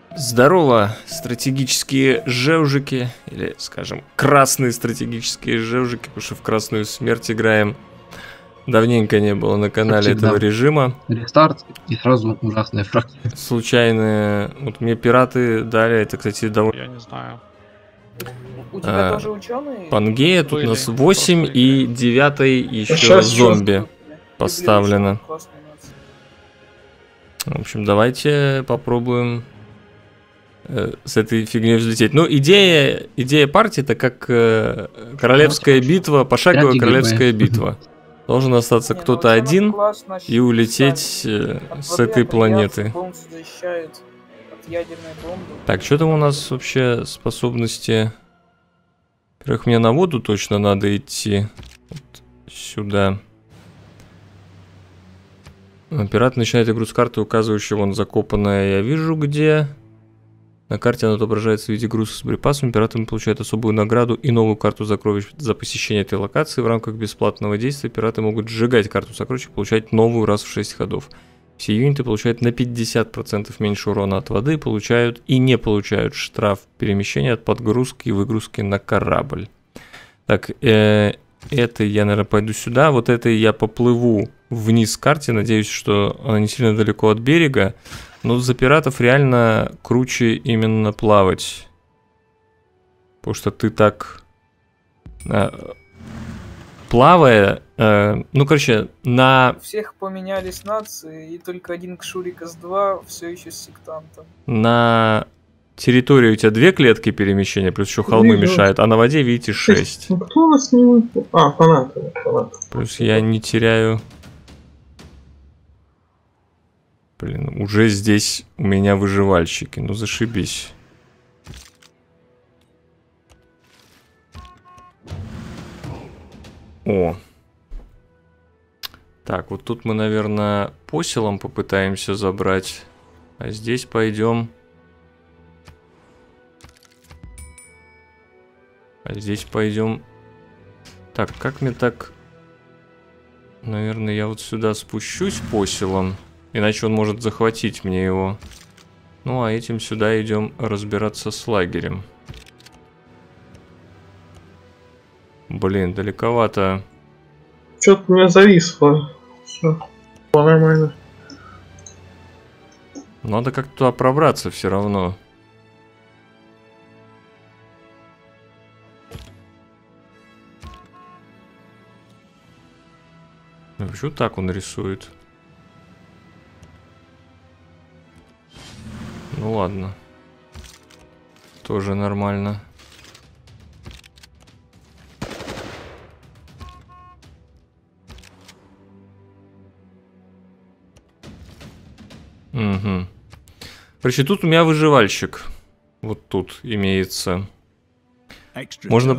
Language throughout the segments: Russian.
Здорово, стратегические жевжики, или, скажем, красные стратегические жевжики, потому что в красную смерть играем. Давненько не было на канале этого режима. Рестарт и сразу ужасная фракция. Случайно, вот мне пираты дали, это, кстати, довольно... Я не знаю. У тебя тоже ученые? Пангея, тут у нас 8 и 9 еще зомби поставлено. В общем, давайте попробуем с этой фигней взлететь. Ну, идея партии это как королевская битва, пошаговая королевская битва. Должен остаться кто-то один и улететь с этой планеты. Так, что там у нас вообще способности? Во-первых, мне на воду точно надо идти. Вот сюда. Пират начинает игру с карты, указывающей вон закопанная. Я вижу где. На карте она отображается в виде груза с припасами. Пиратами получают особую награду и новую карту сокровищ за посещение этой локации. В рамках бесплатного действия пираты могут сжигать карту сокровищ и получать новую раз в 6 ходов. Все юниты получают на 50% меньше урона от воды, получают и не получают штраф перемещения от подгрузки и выгрузки на корабль. Так, это я, наверное, пойду сюда. Вот это я поплыву вниз к карте. Надеюсь, что она не сильно далеко от берега. Но за пиратов реально круче именно плавать. Потому что ты так... плавая... ну, короче, на... У всех поменялись нации, и только один Кшурик С2 все еще с сектантом. На территории у тебя 2 клетки перемещения, плюс еще холмы мешают, а на воде, видите, 6. Ну, кто у нас не выпал? А, фанаты. Плюс я не теряю... Блин, уже здесь у меня выживальщики, ну зашибись. О. Так, вот тут мы, наверное, по селам попытаемся забрать. А здесь пойдем. Так, как мне так... Наверное, я вот сюда спущусь по селам. Иначе он может захватить мне его. Ну, а этим сюда идем разбираться с лагерем. Блин, далековато. Что-то у меня зависло. Все, нормально. Надо как-то туда пробраться все равно. Почему так он рисует? Ну ладно. Тоже нормально. Угу. Короче, тут у меня выживальщик. Вот тут имеется. Можно...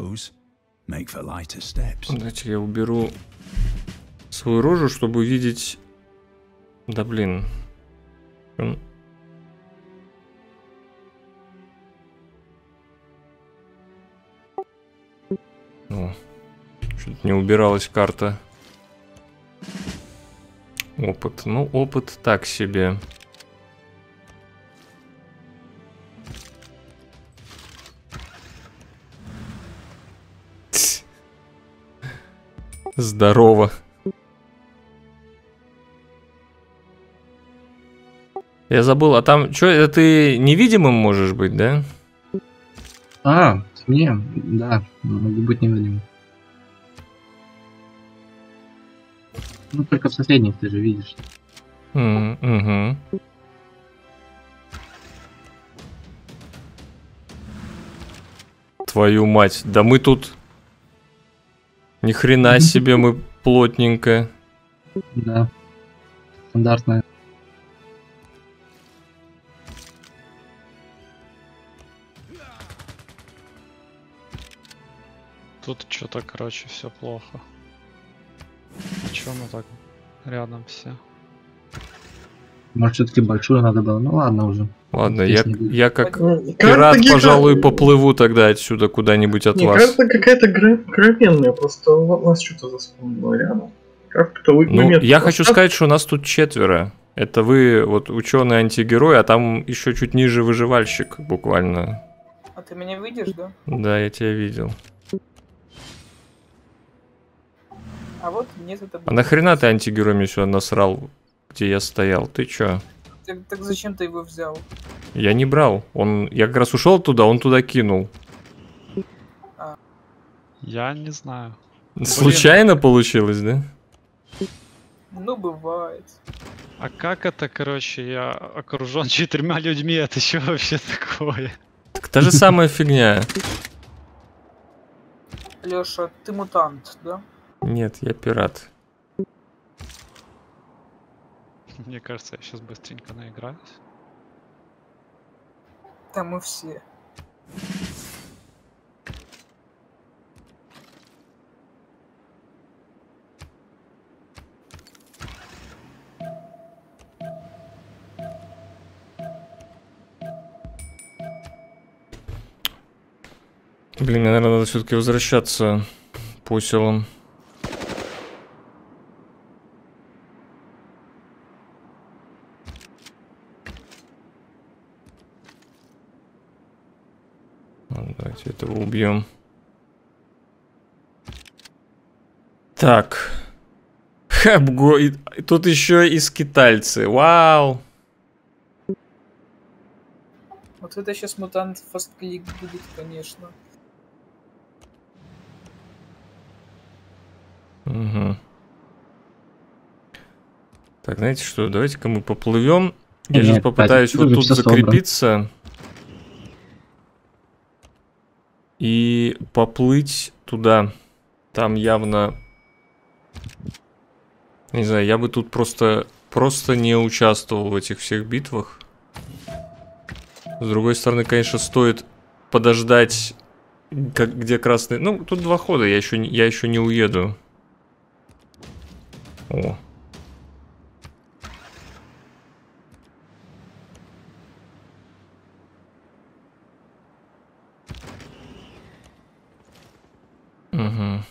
Давайте я уберу свою рожу, чтобы увидеть... Да блин. Что-то не убиралась карта. Опыт. Ну, опыт так себе. Здорово. Я забыл, а там... Что, это ты невидимым можешь быть, да? А, мне, да, могу быть невидимым. Ну, только в соседних ты же видишь. Угу. Твою мать, да мы тут... Ни хрена себе мы плотненько. Да. Стандартная. Тут что-то, короче, все плохо. Чё мы так рядом все? Может, все-таки большую надо было? Ну ладно уже. Ладно, я как пират, пожалуй, поплыву тогда отсюда куда-нибудь от вас. Карта какая-то громенная, просто у вас что-то заспомнило рядом. Как-то ну, я хочу сказать, что у нас тут 4. Это вы вот ученый антигерой, а там еще чуть ниже выживальщик буквально. А ты меня видишь, да? Да, я тебя видел. А вот нет, это... А нахрена ты антигерой мне сюда насрал, где я стоял? Ты чё? Так зачем ты его взял? Я не брал. Я как раз ушел туда, он туда кинул. Я не знаю. Случайно получилось, да? Ну, бывает. А как это, короче, я окружен 4 людьми, это что вообще такое? Так та же самая фигня. Лёша, ты мутант, да? Нет, я пират. Мне кажется, я сейчас быстренько наиграюсь. Там мы все. Блин, мне, наверное, надо все-таки возвращаться по селам. Давайте этого убьем. Так. Хабго. Тут еще и скитальцы. Вау. Вот это сейчас мутант фастклик будет, конечно. Угу. Так, знаете что, давайте-ка мы поплывем. Я сейчас попытаюсь вот тут закрепиться. И поплыть туда. Там явно... Не знаю, я бы тут просто не участвовал в этих всех битвах. С другой стороны, конечно, стоит подождать, где красный... Ну, тут 2 хода, я еще не уеду. О. Угу.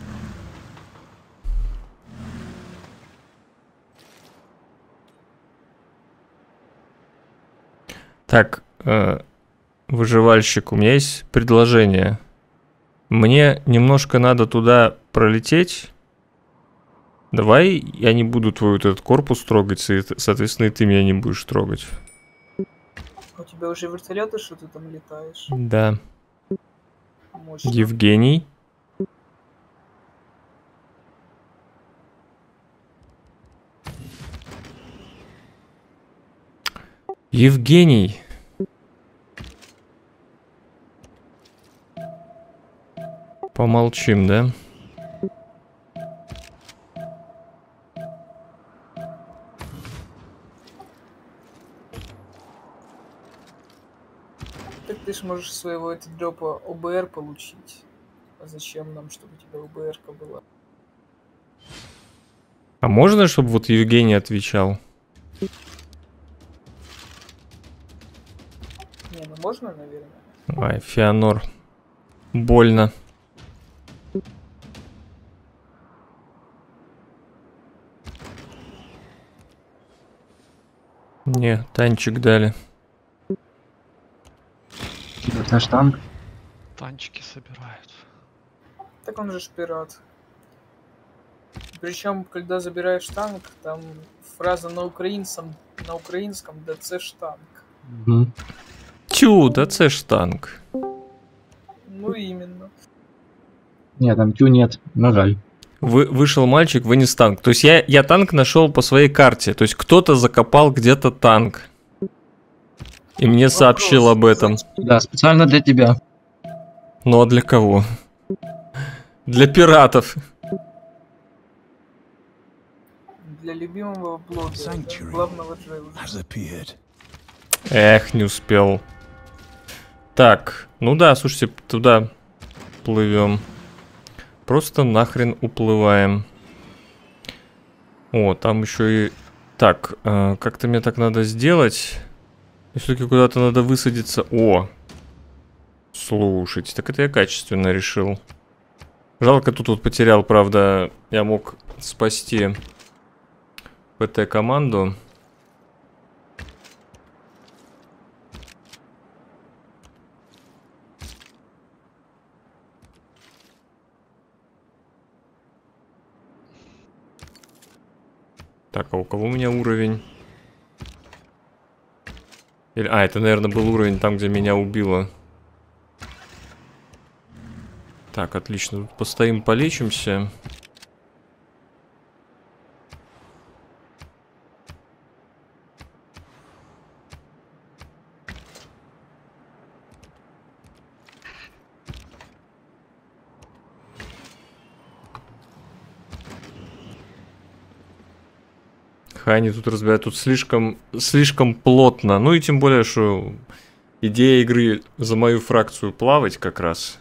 Так, выживальщик, у меня есть предложение. Мне немножко надо туда пролететь. Давай я не буду твой вот этот корпус трогать, и, соответственно, и ты меня не будешь трогать. У тебя уже вертолеты, что ты там летаешь? Да. Мощно. Евгений. Евгений. Помолчим, да? Так ты ж можешь своего этого дропа ОБР получить. А зачем нам, чтобы у тебя ОБР-ка была? А можно, чтобы вот Евгений отвечал? Не, ну можно, наверное. Ай, Феонор. Больно. Не, танчик дали. Это наш танк. Танчики собирают. Так он же ж пират. Причем, когда забираешь танк, там фраза на украинском «Да це ж танк». Угу. Тю, да це ж танк. Ну именно. Нет, там тю нет, но жаль. Вышел мальчик, вынес танк. То есть я танк нашел по своей карте. То есть кто-то закопал где-то танк. И мне сообщил об этом. Да, специально для тебя. Ну а для кого? Для пиратов. Для любимого блогера, да, главного Джейлза. Эх, не успел. Так, ну да, слушайте, туда плывем. Просто нахрен уплываем. О, там еще и... Так, как-то мне так надо сделать. Все-таки куда-то надо высадиться. О! Слушайте, так это я качественно решил. Жалко, тут вот потерял, правда, я мог спасти ПТ-команду. Так, а у кого у меня уровень? Это, наверное, был уровень там, где меня убило. Так, отлично. Тут постоим, полечимся. Они тут разбирают, тут слишком плотно. Ну и тем более, что идея игры за мою фракцию плавать как раз.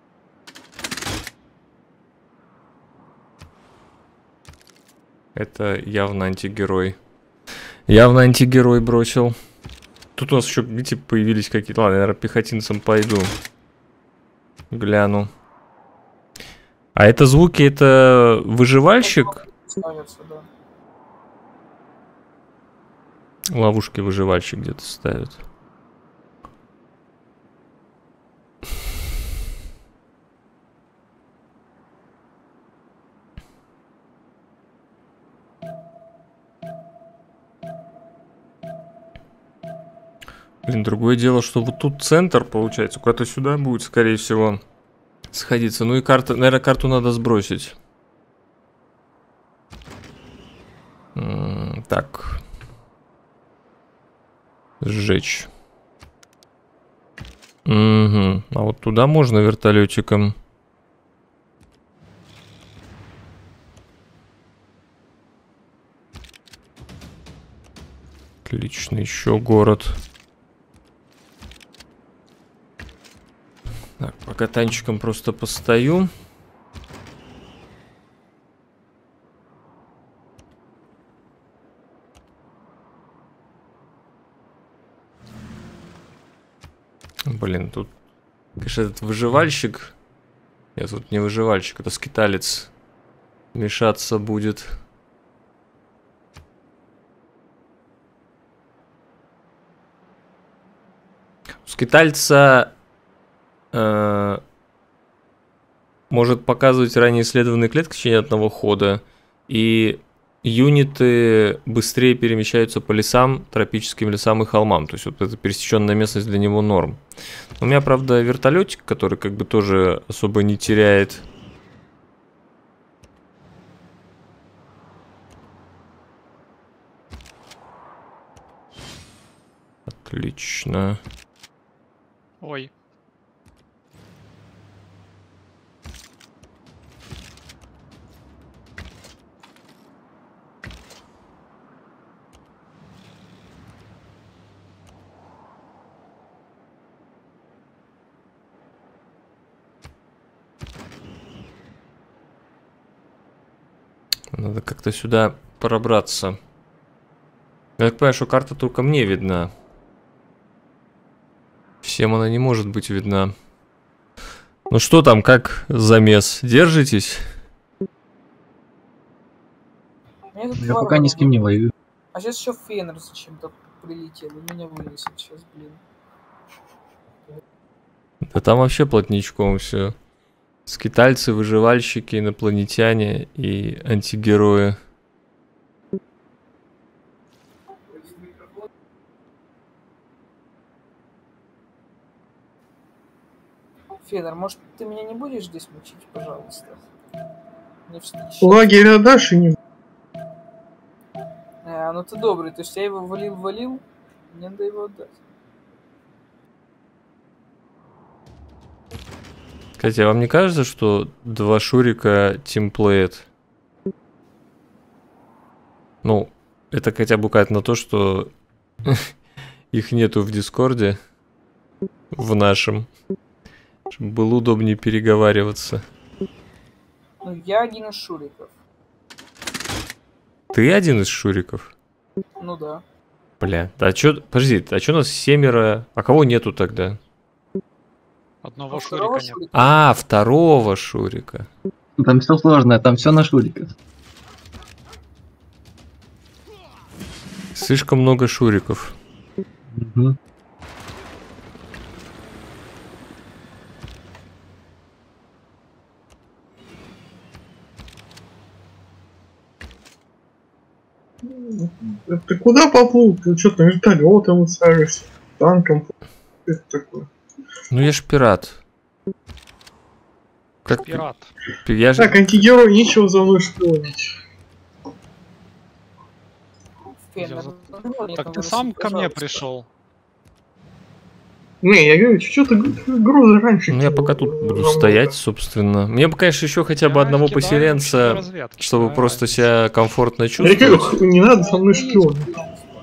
Это явно антигерой. Явно антигерой бросил. Тут у нас еще, видите, появились какие-то... Ладно, я, наверное, пехотинцам пойду. Гляну. А это звуки, это выживальщик? Ставятся, да. Ловушки выживальщик где-то ставят. Блин, другое дело, что вот тут центр, получается, куда-то сюда будет, скорее всего, сходиться. Ну и карта, наверное, карту надо сбросить. Так. Сжечь. Угу. А вот туда можно вертолетиком. Отлично, еще город. Так, пока танчиком просто постою. Блин, тут, конечно, этот выживальщик. Нет, тут не выживальщик, это скиталец. Мешаться будет. У скитальца может показывать ранее исследованные клетки в течение одного хода. И юниты быстрее перемещаются по лесам, тропическим лесам и холмам. То есть вот эта пересеченная местность для него норм. У меня, правда, вертолетик, который как бы тоже особо не теряет. Отлично. Ой. Надо как-то сюда пробраться. Я так понимаю, что карта только мне видна. Всем она не может быть видна. Ну что там, как замес? Держитесь? Я пока ни с кем не воюю. А сейчас еще Фенер зачем-то прилетел и меня вынесет сейчас, блин. Да там вообще плотничком все. Скитальцы, выживальщики, инопланетяне и антигерои. Федор, может ты меня не будешь здесь мучить, пожалуйста? Мне встречи. Лагерь отдашь и не... Ну ты добрый, то есть я его валил, мне надо его отдать. Кстати, а вам не кажется, что два Шурика тимплеят? Ну, это хотя бы указывает на то, что их нету в Дискорде, в нашем, чтобы было удобнее переговариваться. Ну я один из Шуриков. Ты один из Шуриков? Ну да. Бля, а чё, подожди, а чё нас 7? А кого нету тогда? Одного Второго шурика нет. А, второго Шурика. Там все сложно, там все на шуриках. Слишком много Шуриков. Угу. Ты куда поплыл? Ты что-то вертолетом высаживаешься, танком. Это такое. Ну я ж пират. Как Пират. я же... Так, антигерой, нечего за мной шпионить. Фермер, ну, Так там ты вырастет, сам ко мне пожалуйста. пришел. Не, я говорю, что ты грузы раньше Ну я кинул, пока тут буду намного. стоять, собственно. Мне бы, конечно, еще хотя бы Я одного кидаю поселенца, вообще разведки, чтобы какая просто разница. себя комфортно Я говорю, чувствовать. не надо со мной шпионить.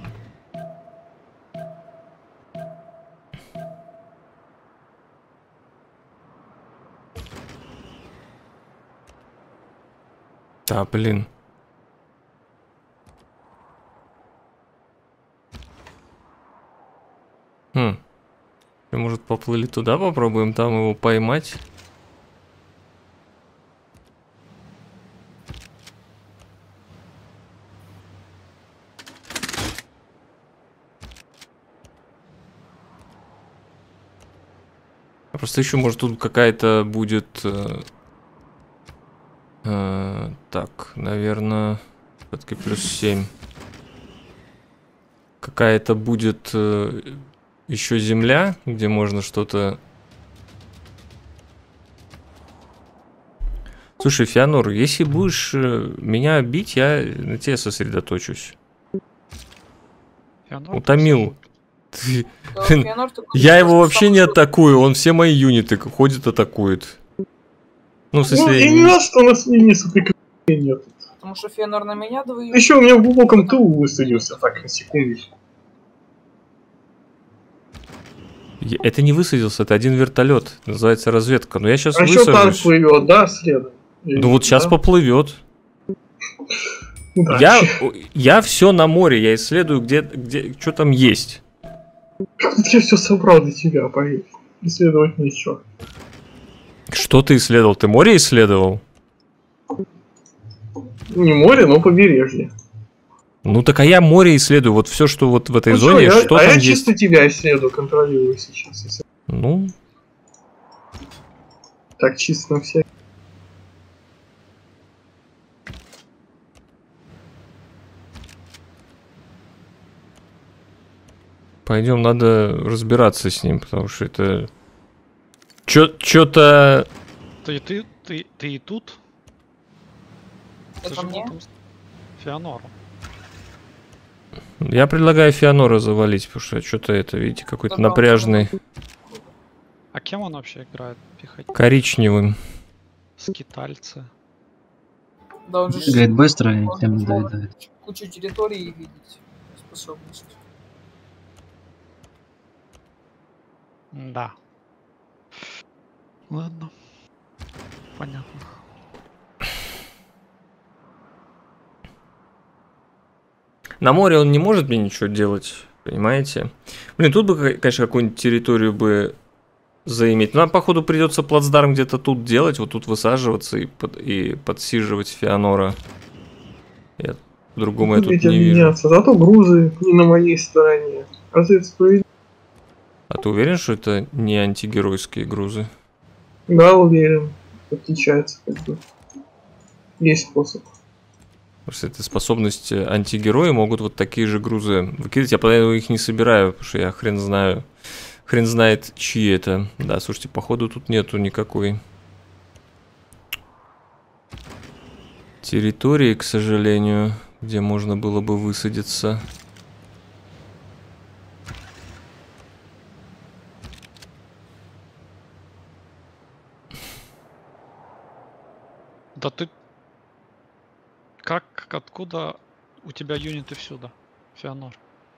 Да, блин. Может, поплыли туда, попробуем там его поймать? Просто еще, может, тут какая-то будет... так, наверное, все-таки +7. Какая-то будет еще земля, где можно что-то... Слушай, Феонор, если будешь меня бить, я на тебе сосредоточусь. Феонор Утомил. Да, Феонор такой, Я его что вообще сам не что- атакую, он все мои юниты ходит, атакует. Ну, в Ну, я не смысле... рад, что у нас линии соприкосновения нет. Потому что Феонор на меня двоюет. Еще у меня в глубоком тылу высадился, так, на секундочку. Это не высадился, это один вертолет. Называется разведка. Но я сейчас А еще танк высажусь. плывет, да, следом? Ну вот сейчас Да? поплывет. Удачи. Я все на море, я исследую, где что там есть. Как ты все собрал для тебя, поверь. Исследовать нечего. Что ты исследовал? Ты море исследовал? Не море, но побережье. Ну так а я море исследую. Вот все, что вот в этой Ну зоне, чё, что я там есть. чисто тебя исследую, контролирую сейчас. Если Ну, так чисто на всякий. пойдем, надо разбираться с ним, потому что это... Что-то... Ты и тут? Это Ты же мне? там Феонору. Я предлагаю Феонора завалить, потому что что-то это, видите, какой-то Добро. напряжный. А кем он вообще играет? Пехотинец? Коричневым. Скитальцы. Да, он же Бегает быстро и он тем же доедает. кучу территорий видеть способность. Да. Ладно. Понятно. На море он не может мне ничего делать, понимаете? Блин, тут бы, конечно, какую-нибудь территорию бы заиметь. Но нам, походу, придется плацдарм где-то тут делать, вот тут высаживаться и подсиживать Феонора. Я другому я тут Будете не вижу. объединяться. Зато грузы не на моей стороне. Разве это справедливо? А ты уверен, что это не антигеройские грузы? Да, уверен. Отличается как бы. Есть способ. Потому что это способность антигерои могут вот такие же грузы выкидывать. Я поэтому их не собираю, потому что я хрен знаю. Хрен знает, чьи это. Да, слушайте, походу тут нету никакой территории, к сожалению, где можно было бы высадиться. Да ты... Как, откуда у тебя юниты всюду, Феонор?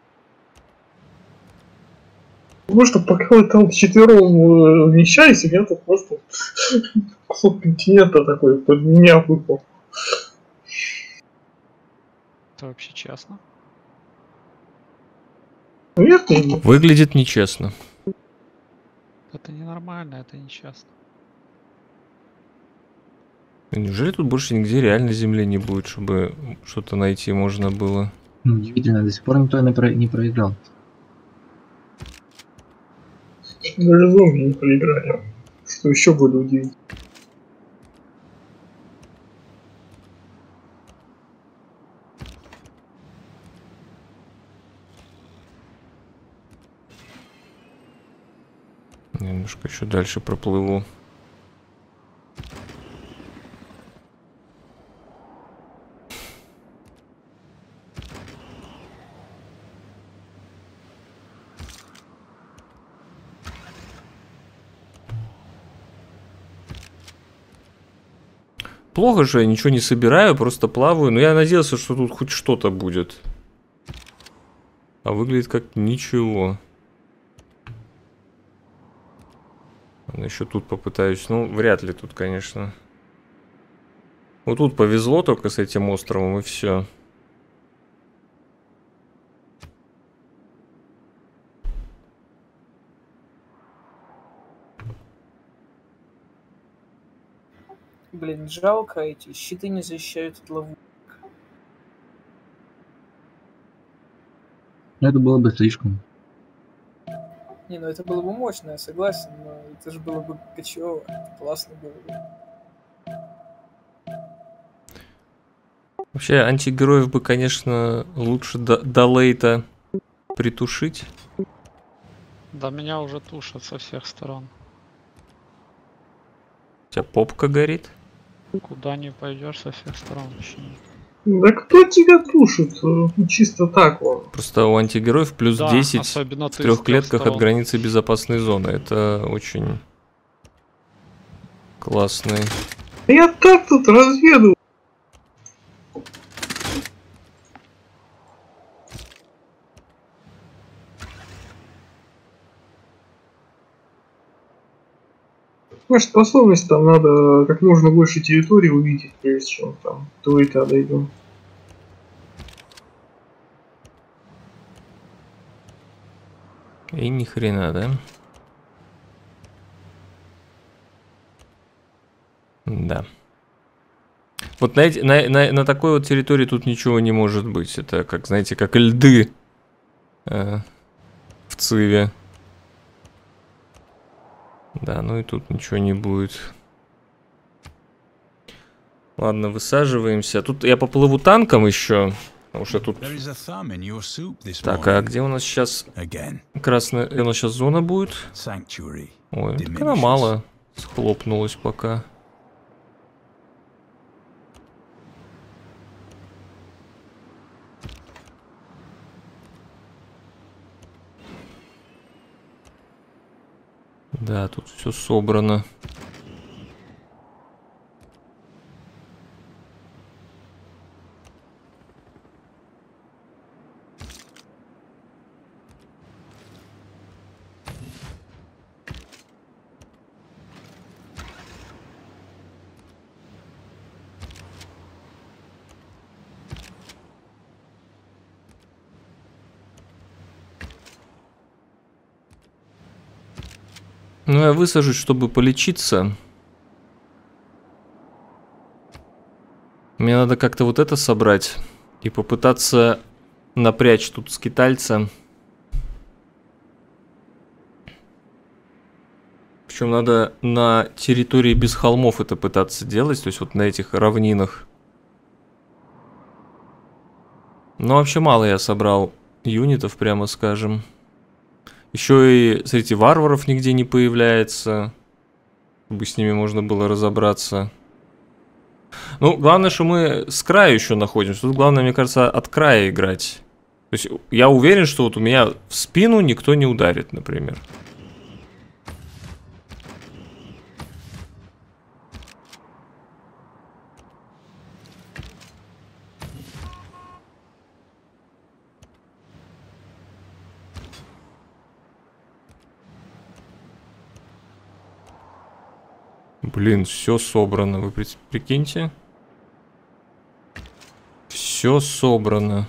Потому что пока вы там вчетвером вмещались, у меня тут просто кусок континента такой под меня выпал. Это вообще честно? Нет, не. Выглядит нечестно. Это ненормально, это нечестно. Неужели тут больше нигде реально земли не будет, чтобы что-то найти можно было? Удивительно, до сих пор никто не проиграл. Даже зомби не проиграли. Что еще более удивительно. Немножко еще дальше проплыву. Плохо же, я ничего не собираю, просто плаваю. Но я надеялся, что тут хоть что-то будет. А выглядит как ничего. Еще тут попытаюсь. Ну, вряд ли тут, конечно. Вот тут повезло только с этим островом, и все. Блин, жалко, эти щиты не защищают от ловушек. Это было бы слишком. Не, ну это было бы мощно, я согласен, но это же было бы качево, это классно было бы. Вообще, антигероев бы, конечно, лучше до лейта притушить. Да меня уже тушат со всех сторон. У тебя попка горит. Куда не пойдешь, со всех сторон вообще нет. Да кто тебя тушит? Чисто так вот. Просто у антигероев плюс Да, 10 особенно в ты 3 с трех клетках от сторон. границы безопасной зоны. Это очень классный. Я так тут разведываю. Может, способность там надо как можно больше территории увидеть, прежде чем там до этого дойдем. И ни хрена, да? Да. Вот на такой вот территории тут ничего не может быть. Это как, знаете, как льды в Циве. Да, ну и тут ничего не будет. Ладно, высаживаемся. Тут я поплыву танком еще. Потому что тут... Так, а где у нас сейчас красная... Где у нас сейчас зона будет? Ой, так она мало схлопнулась пока. Да, тут все собрано. Ну, я высажусь, чтобы полечиться. Мне надо как-то вот это собрать и попытаться напрячь тут скитальца. Причем надо на территории без холмов это пытаться делать, то есть вот на этих равнинах. Но вообще мало я собрал юнитов, прямо скажем. Еще и, смотрите, варваров нигде не появляется, чтобы с ними можно было разобраться. Ну, главное, что мы с края еще находимся. Тут главное, мне кажется, от края играть. То есть я уверен, что вот у меня в спину никто не ударит, например. Блин, все собрано, вы прикиньте. Все собрано.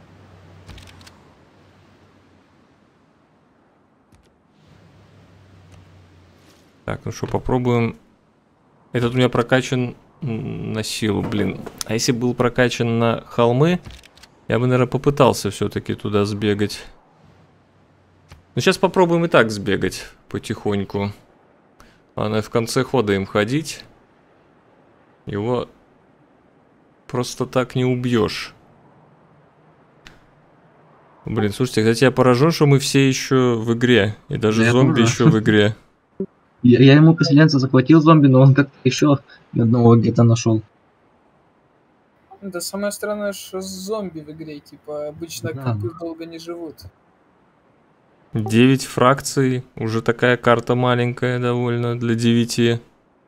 Так, ну что, попробуем. Этот у меня прокачан на силу, блин. А если был прокачан на холмы, я бы, наверное, попытался все-таки туда сбегать. Ну, сейчас попробуем и так сбегать потихоньку. Ладно, в конце хода им ходить. Его просто так не убьешь. Блин, слушайте, кстати, я поражен, что мы все еще в игре. И даже Я зомби тоже. еще в игре. Я ему поселенца захватил зомби, но он как-то еще одного где-то нашел. Это самое странное, что зомби в игре, типа, обычно Да. компы долго не живут. 9 фракций. Уже такая карта маленькая довольно для 9. Я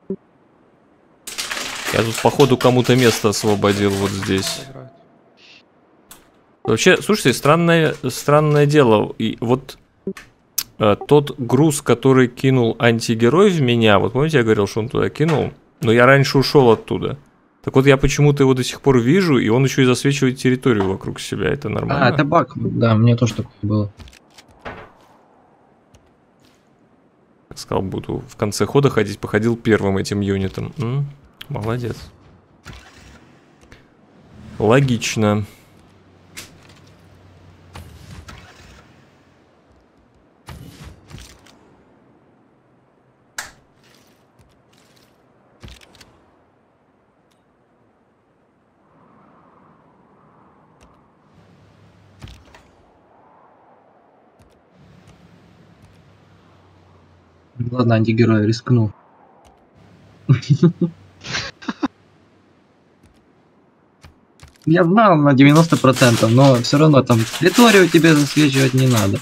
тут, походу, кому-то место освободил вот здесь. Играет. Вообще, слушайте, странное дело. И вот тот груз, который кинул антигерой в меня, вот помните, я говорил, что он туда кинул, но я раньше ушел оттуда. Так вот, я почему-то его до сих пор вижу, и он еще и засвечивает территорию вокруг себя. Это нормально? А, это баг. Да, мне тоже такое было. Я сказал, буду в конце хода ходить, походил первым этим юнитом. Молодец. Логично. Ладно, антигерой, рискну. Я знал на 90%, но все равно там территорию тебе засвечивать не надо.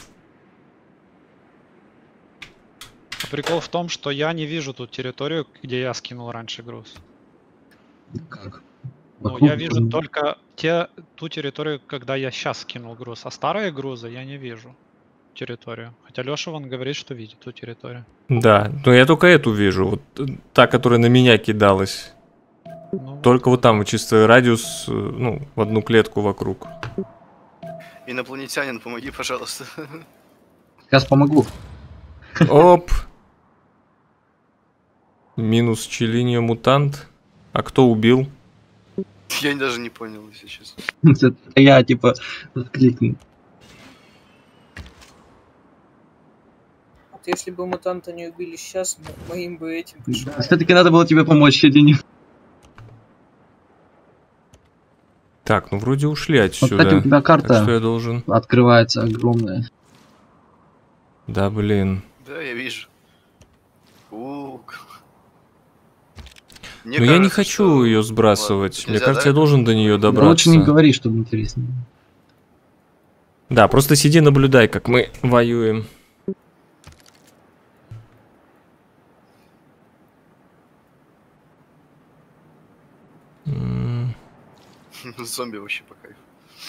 Прикол в том, что я не вижу ту территорию, где я скинул раньше груз. Как? Ну, Вокруг я вижу только ту территорию, когда я сейчас скинул груз, а старые грузы я не вижу территорию. Хотя Леша вон говорит, что видит ту территорию. Да, но я только эту вижу. Вот та, которая на меня кидалась. Ну, Только вот там чисто радиус, ну, в одну клетку вокруг. Инопланетянин, помоги, пожалуйста. Сейчас помогу. Оп! Минус Челиньо мутант. А кто убил? Я даже не понял, если честно. Это я типа кликну. Вот если бы мутанта не убили сейчас, моим бы этим пришел. Все-таки надо было тебе помочь, Денис. Так, ну вроде ушли Вот, отсюда. кстати, у тебя Так что карта я должен... открывается огромная. Да, блин. Да, я вижу. Но я не хочу ее сбрасывать. Ладно, Мне нельзя, кажется, да? я должен до нее добраться. Лучше не говори, чтобы интересно. Да, просто сиди, наблюдай, как мы воюем. Зомби вообще по кайфу.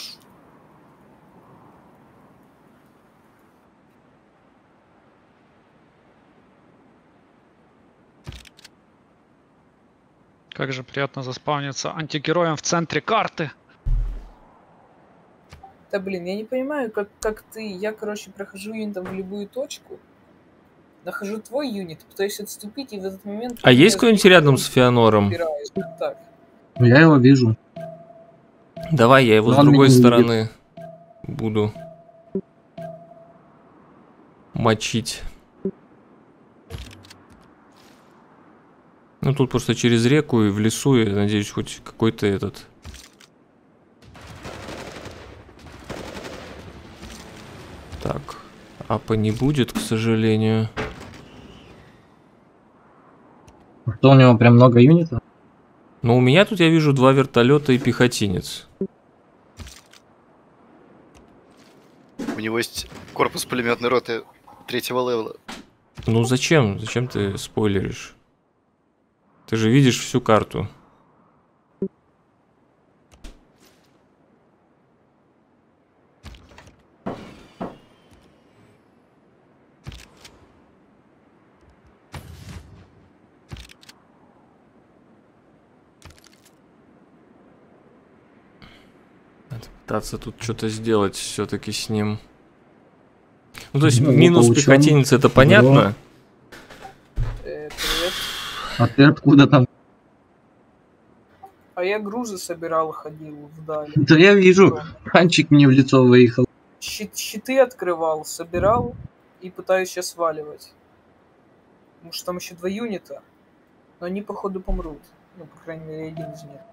как же приятно заспавниться антигероем в центре карты. Да блин, я не понимаю, как ты. Я, короче, прохожу юнитом в любую точку, нахожу твой юнит, пытаюсь отступить, и в этот момент... А есть кто-нибудь рядом с Феонором? убираешь. Так. Я его вижу. Давай, я его Но с он другой меня не стороны буду мочить. Ну тут просто через реку и в лесу, я надеюсь, хоть какой-то этот... Так, апа не будет, к сожалению. Что у него прям много юнитов? Но у меня тут я вижу 2 вертолета и пехотинец. У него есть корпус пулеметной роты 3-го левела. Ну зачем? Зачем ты спойлеришь? Ты же видишь всю карту. Надо пытаться тут что-то сделать все-таки с ним. Ну то есть Ну, минус получен. пехотинец, это понятно. Привет. А ты откуда там? А я грузы собирал, ходил вдали. Да я вижу, ханчик мне в лицо выехал. Щиты открывал, собирал и пытаюсь сейчас сваливать. Потому что там еще 2 юнита, но они походу помрут. Ну, по крайней мере, один из них.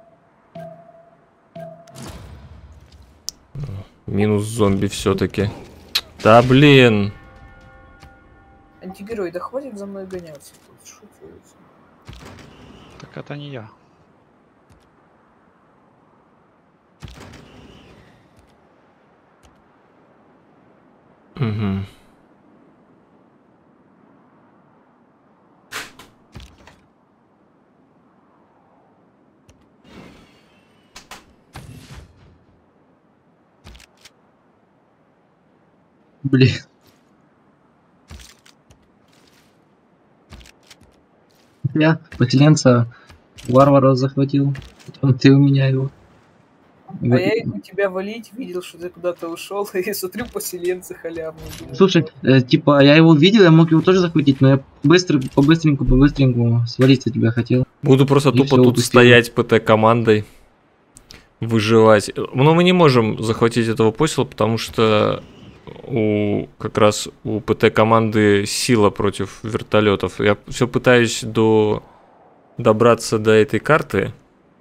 Минус зомби все-таки. Да блин. Антигерой, да хватит за мной гоняться тут. Что творится? Так это не я. Угу. Блин. Я поселенца варвара захватил. Потом ты у меня его. А я иду тебя валить, видел, что ты куда-то ушел, и смотрю, поселенцы халявные. Думаю, Слушай, вот. типа, я его видел, я мог его тоже захватить, но я по-быстреньку свалить от тебя хотел. Буду просто И тупо всё, тут упустил. стоять ПТ-командой. Выживать. Но мы не можем захватить этого посела, потому что как раз у ПТ-команды сила против вертолетов. Я все пытаюсь добраться до этой карты.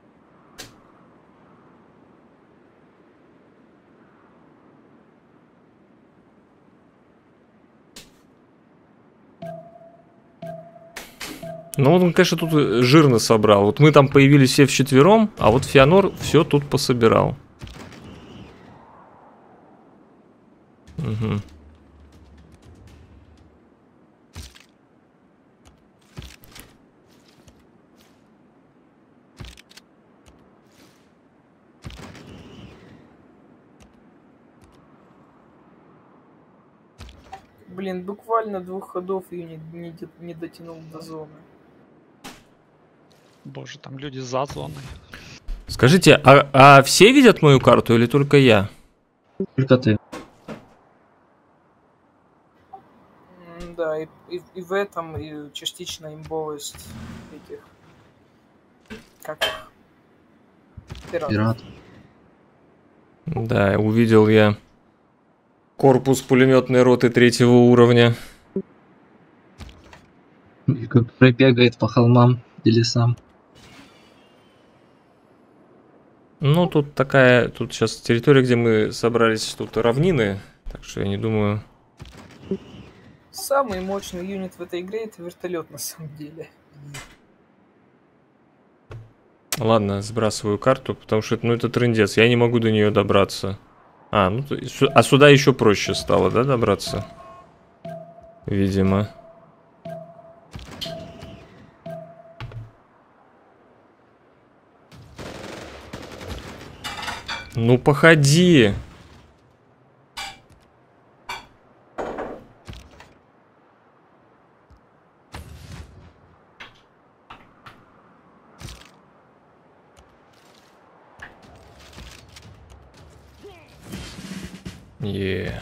Ну, он, конечно, тут жирно собрал. Вот мы там появились все вчетвером, а вот Феонор все тут пособирал. Угу. Блин, буквально 2 ходов юнит не дотянул до зоны. Боже, там люди за зоной. Скажите, а все видят мою карту или только я? Только ты. Да, и в этом и частично имбовость этих... Как их? Пиратов. Пират. Да, увидел я корпус пулеметной роты 3-го уровня. Который бегает по холмам и лесам. Ну, тут такая, тут сейчас территория, где мы собрались, тут равнины, так что я не думаю... Самый мощный юнит в этой игре — это вертолет на самом деле. Ладно, сбрасываю карту, потому что ну, это трындец, я не могу до нее добраться. А, ну, а сюда еще проще стало, да, добраться? Видимо. Ну, походи. Е.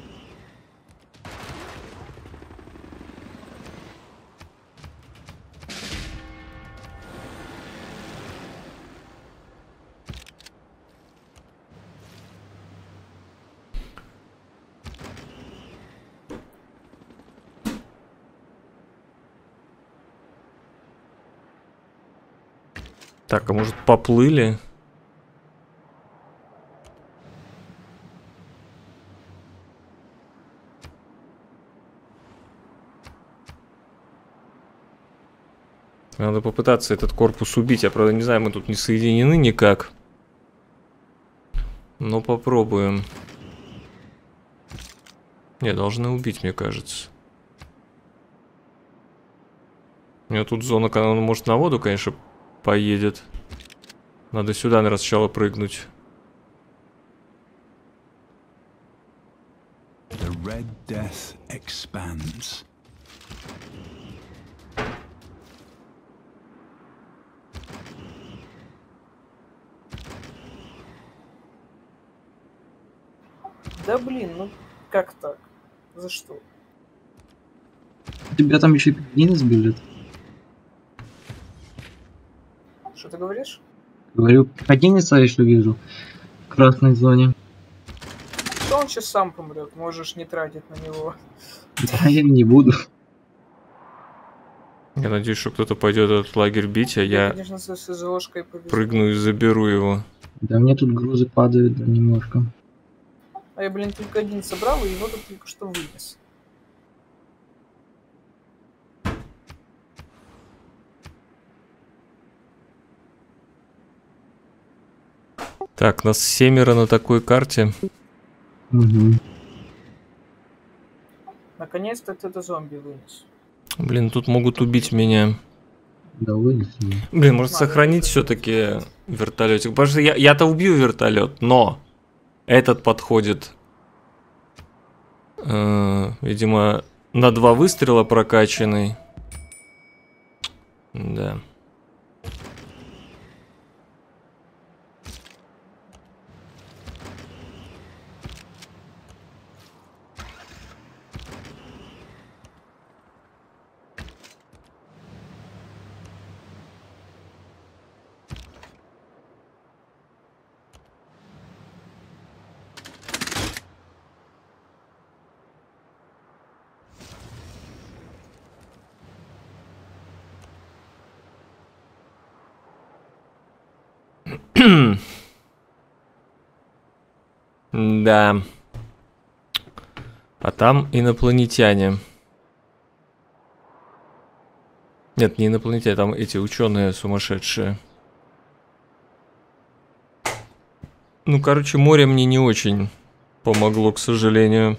Так, а может поплыли? Надо попытаться этот корпус убить. Я, правда, не знаю, мы тут не соединены никак. Но попробуем. Не, должны убить, мне кажется. У меня тут зона, когда он может на воду, конечно, поедет. Надо сюда, наверное, сначала прыгнуть. The Red Death expands. Да блин, ну как так? За что? У тебя там еще пингвины сбежит. Что ты говоришь? Говорю, пехотинца еще вижу. В красной зоне. Да он сейчас сам помрет, можешь не тратить на него. Да, я не буду. Я надеюсь, что кто-то пойдет этот лагерь бить, а я конечно, с СЗОшкой повезу. прыгну и заберу его. Да мне тут грузы падают да, немножко. А я, блин, только один собрал, и его тут только что вынес. Так, нас 7 на такой карте. Угу. Наконец-то это зомби вынес. Блин, тут могут убить меня. Да, вынесли. Блин, может Надо сохранить это все-таки вертолетик. Потому что я-то убью вертолет, но этот подходит, видимо, на 2 выстрела прокачанный. Да. Да. А там инопланетяне. Нет, не инопланетяне, там эти ученые сумасшедшие. Ну, короче, море мне не очень помогло, к сожалению.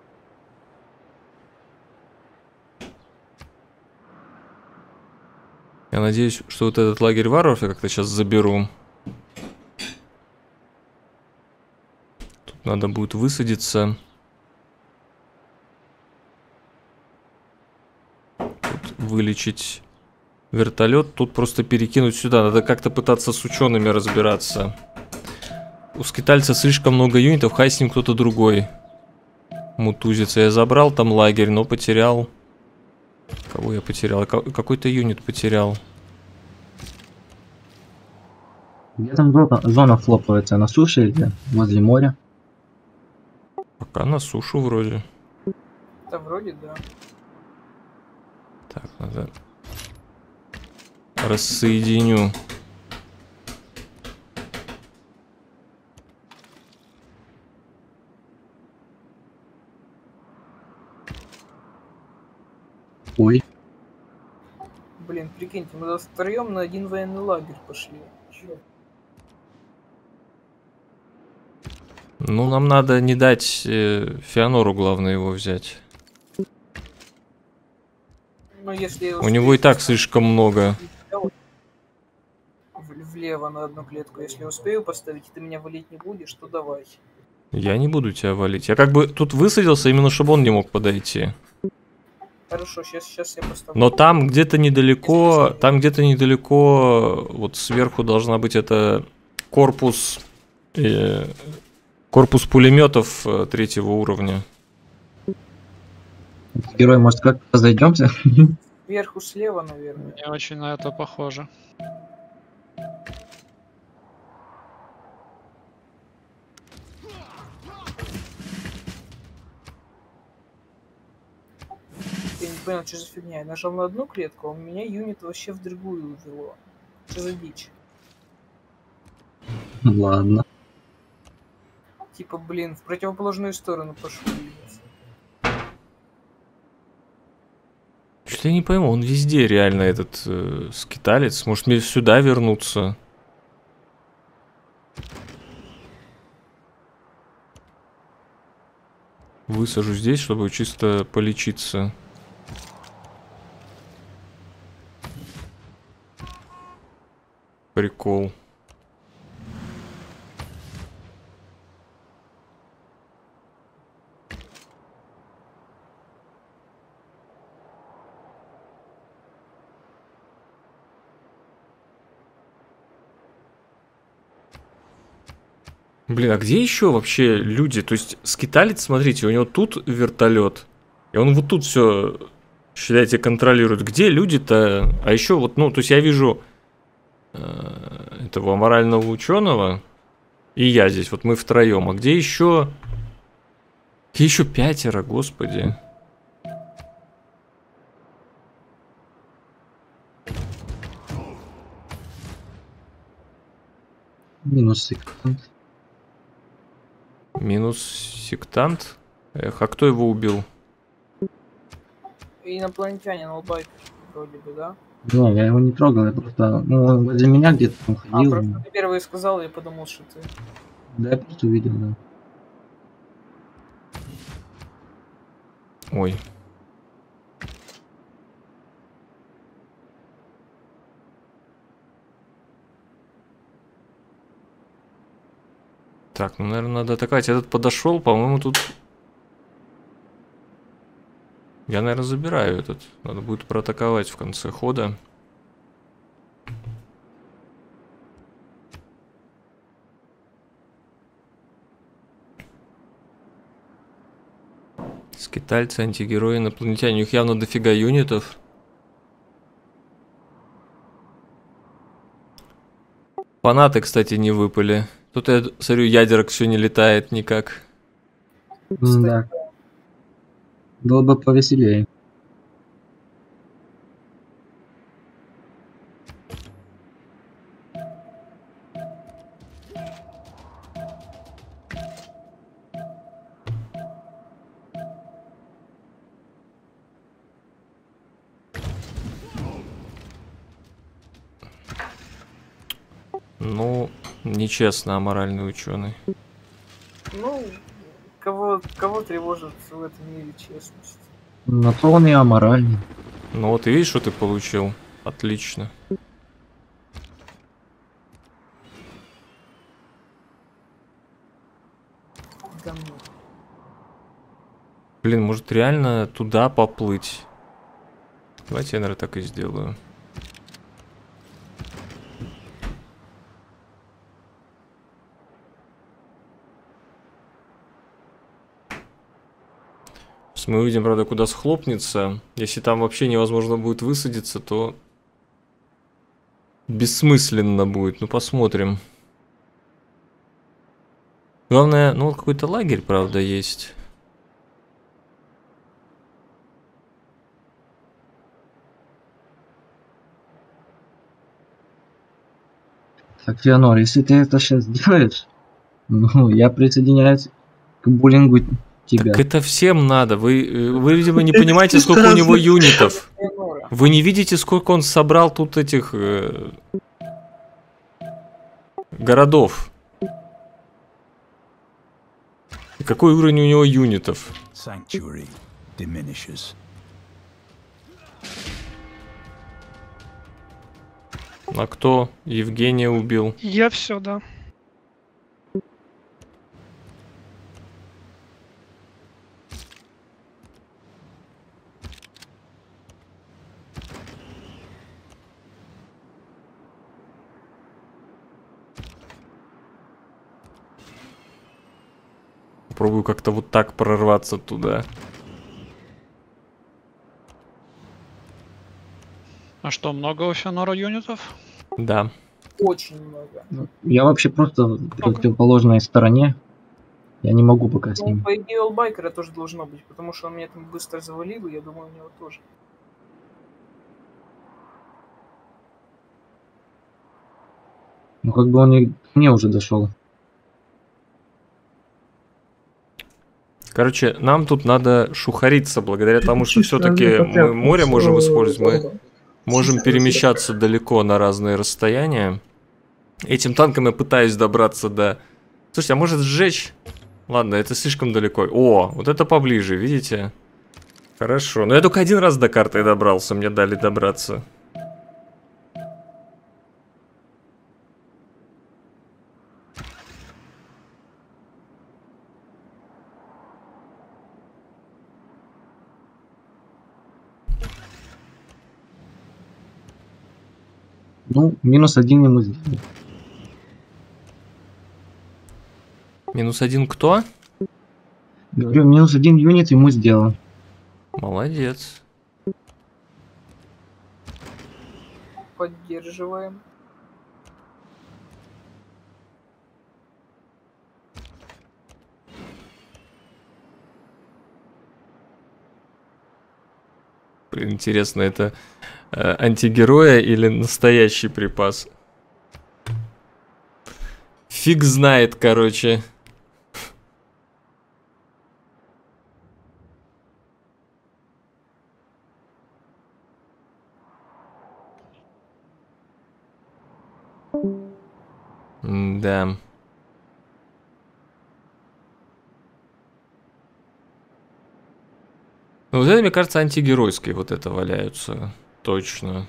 Я надеюсь, что вот этот лагерь варваров я как-то сейчас заберу. Тут надо будет высадиться. Тут вылечить вертолет. Тут просто перекинуть сюда. Надо как-то пытаться с учеными разбираться. У скитальца слишком много юнитов, хай с ним кто-то другой мутузится. Я забрал там лагерь, но потерял. Кого я потерял? Какой-то юнит потерял. Где там зона флопается? На суше или возле моря? Пока на сушу вроде. Да, вроде да. Так, надо... Рассоединю. Ой. Блин, прикиньте, мы втроем на один военный лагерь пошли. Чё? Ну, нам надо не дать Феонору, главное, его взять. Ну, если я У него и так слишком много. Влево на одну клетку. Если я успею поставить, и ты меня валить не будешь, то давай. Я не буду тебя валить. Я как бы тут высадился, именно чтобы он не мог подойти. Хорошо, сейчас я поставлю. Но там где-то недалеко, вот сверху должна быть это корпус пулеметов 3-го уровня. Герой, может, как-то зайдемся? Сверху слева, наверное. Не очень на это похоже. Я не понял, что за фигня. Я нажал на одну клетку, а у меня юнит вообще в другую увело. Что за дичь? Ладно. Типа, блин, в противоположную сторону пошел юнит. Что-то я не пойму, он везде реально этот скиталец. Может мне сюда вернуться? Высажу здесь, чтобы чисто полечиться. Прикол. Блин, а где еще вообще люди? То есть скиталец, смотрите, у него тут вертолет, и он вот тут все, считайте, контролирует. Где люди-то? А еще вот, ну, то есть я вижу этого аморального ученого, и я здесь, вот мы втроем. А где еще? Где еще 5, господи. Минус секунд. Минус сектант. Эх, а кто его убил? Инопланетянин, Олбайк, вроде бы, да? Не, я его не трогал, я просто... Ну, он возле меня где-то там А, ходил. просто ты первый сказал, я подумал, что ты... Да, я просто увидел, да. Ой. Так, ну, наверное, надо атаковать. Этот подошел, по-моему, тут... Я, наверное, забираю этот. Надо будет проатаковать в конце хода. Скитальцы, антигерои, инопланетяне. У них явно дофига юнитов. Фанаты, кстати, не выпали. Тут я смотрю, ядерок все не летает никак. Да. Было бы повеселее. Ну, нечестно, аморальный ученый. Ну, кого тревожит в этом мире честность? На то он и аморальный. Ну вот, и видишь, что ты получил? Отлично. Да ну. Блин, может реально туда поплыть? Давайте я, наверное, так и сделаю. Мы увидим, правда, куда схлопнется. Если там вообще невозможно будет высадиться, то бессмысленно будет. Ну, посмотрим. Главное, ну, вот какой-то лагерь, правда, есть. Так, Феонор, если ты это сейчас делаешь, ну, я присоединяюсь к буллингу тебя. Так это всем надо. Вы, видимо, не понимаете, сколько у него юнитов. Вы не видите, сколько он собрал тут этих городов. И какой уровень у него юнитов. Sanctuary diminishes. А кто Евгения убил? Я все, да. Попробую как-то вот так прорваться туда. А что, много у Феонора юнитов? Да. Очень много. Ну, я вообще просто в противоположной стороне. Я не могу пока с Ну, ним. по идее, у Олбайкера тоже должно быть, потому что он меня там быстро завалил, и я думаю, у него тоже. Ну, как бы он и к мне уже дошел. Короче, нам тут надо шухариться, благодаря тому, что все-таки мы море можем использовать, мы можем перемещаться далеко на разные расстояния. Этим танком я пытаюсь добраться до... Слушайте, а может сжечь? Ладно, это слишком далеко. О, вот это поближе, видите? Хорошо, но я только один раз до карты добрался, мне дали добраться. Ну, -1 ему сделали. -1 кто? Говорю, -1 юнит ему сделал. Молодец. Поддерживаем. Блин, интересно, это антигероя или настоящий припас? Фиг знает, короче. Да. Ну, вот это, мне кажется, антигеройские вот это валяются. Точно.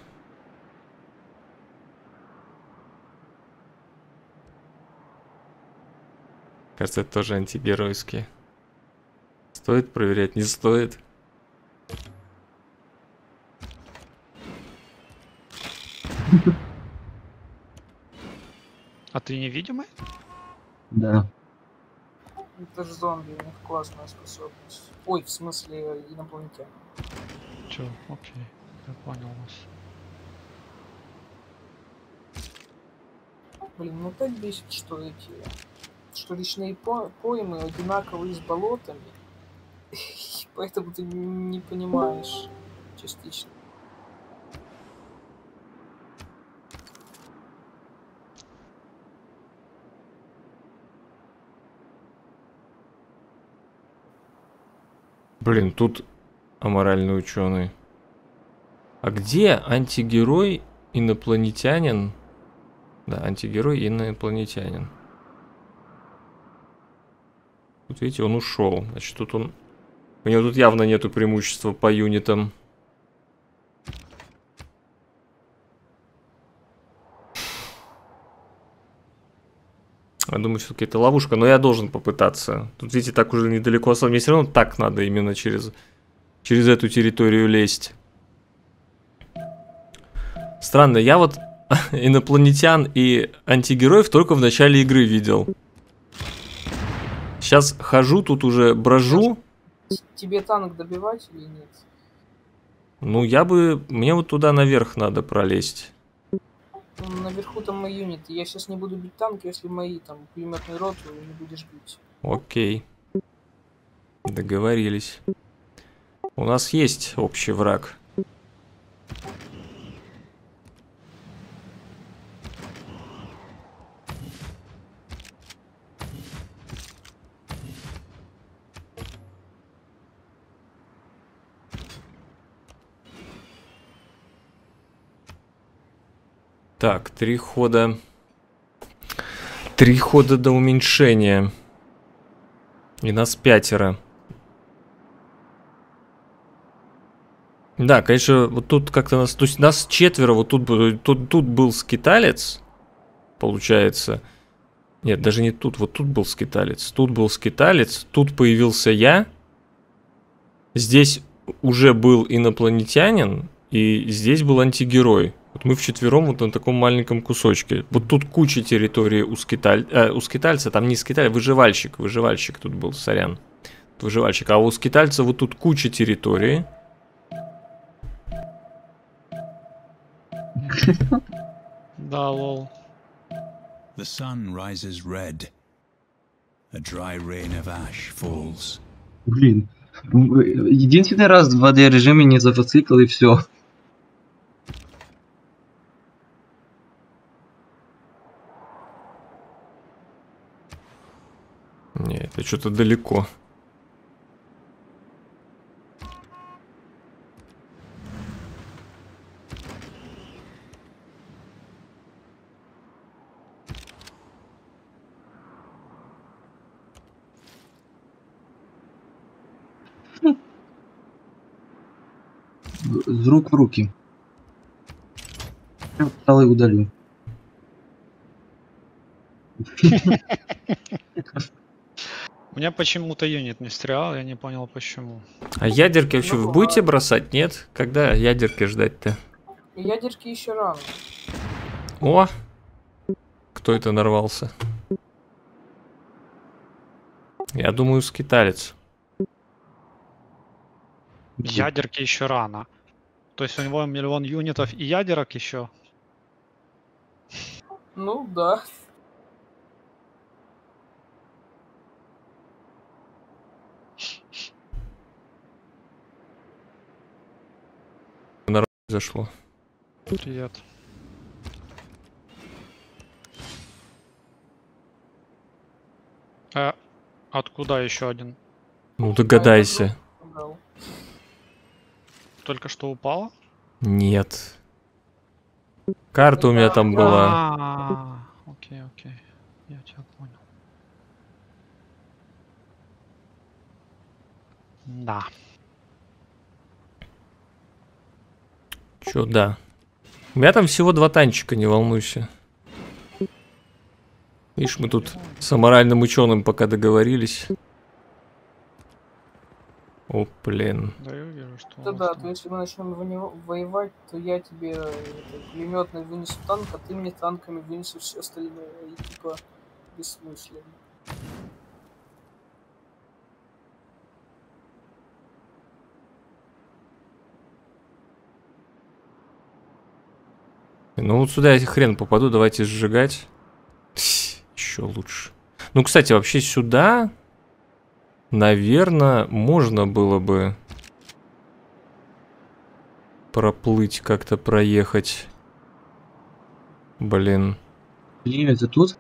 Кажется, это тоже антигеройские. Стоит проверять, не стоит. А ты невидимый? Да. Это же зомби, у них классная способность. Ой, в смысле инопланетяне. Чё, окей, я понял вас. Блин, ну так бесит, что речные поймы одинаковые с болотами. Поэтому ты не понимаешь частично. Блин, тут аморальный ученый. А где антигерой инопланетянин? Да, антигерой инопланетянин. Тут, видите, он ушел. Значит, тут он... У него тут явно нету преимущества по юнитам. Я думаю, все-таки это ловушка, но я должен попытаться. Тут, видите, так уже недалеко. Мне все равно так надо именно через эту территорию лезть. Странно, я вот инопланетян и антигероев только в начале игры видел. Сейчас хожу, тут уже брожу. Тебе танк добивать или нет? Ну, мне вот туда наверх надо пролезть. Ну, наверху там мои юниты. Я сейчас не буду бить танк, если мои там пулеметную роту не будешь бить. Окей. Договорились. У нас есть общий враг. Так, 3 хода. 3 хода до уменьшения. И нас 5. Да, конечно, вот тут как-то нас... То есть нас 4, вот тут был скиталец, получается. Нет, даже не тут, вот тут был скиталец. Тут был скиталец, тут появился я. Здесь уже был инопланетянин, и здесь был антигерой. Вот мы вчетвером вот на таком маленьком кусочке. Вот тут куча территории у скитальца, там не скиталь, выживальщик тут был, сорян. Выживальщик, а у скитальца вот тут куча территории. Да, лол. The sun rises red. A dry rain of ash falls. Блин. Единственный раз в 2D режиме не зацикл и все. Не, это что-то далеко. С рук в руки. Я встал и удалю. У меня почему-то юнит не стрелял, я не понял почему. А ядерки вообще вы будете бросать? Нет? Когда ядерки ждать-то? Ядерки еще рано. О! Кто это нарвался? Я думаю, скиталец. Ядерки еще рано. То есть у него 1 миллион юнитов и ядерок еще. Ну да. Зашло. Привет. Откуда еще один? Ну догадайся. Только что упало? Нет. Карта у меня там была. Окей, окей. Я тебя понял. Да. Чё, да. У меня там всего 2 танчика, не волнуйся. Видишь, мы тут с аморальным ученым пока договорились. О, блин. Да, я вижу, что у Да, вас да, там. то если мы начнем воевать, то я тебе пулеметный вынесу танк, а ты мне танками вынесешь все остальное. И типа бессмысленно. Ну вот сюда я хрен попаду, давайте сжигать. Еще лучше. Ну, кстати, вообще сюда, наверное, можно было бы проплыть, как-то проехать. Блин. Блин, это тут?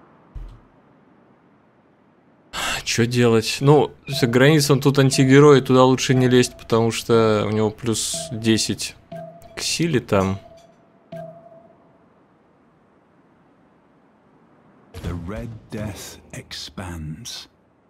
Что делать? Ну, за границей он тут антигерой, туда лучше не лезть, потому что у него плюс 10 к силе там. The Red Death expands.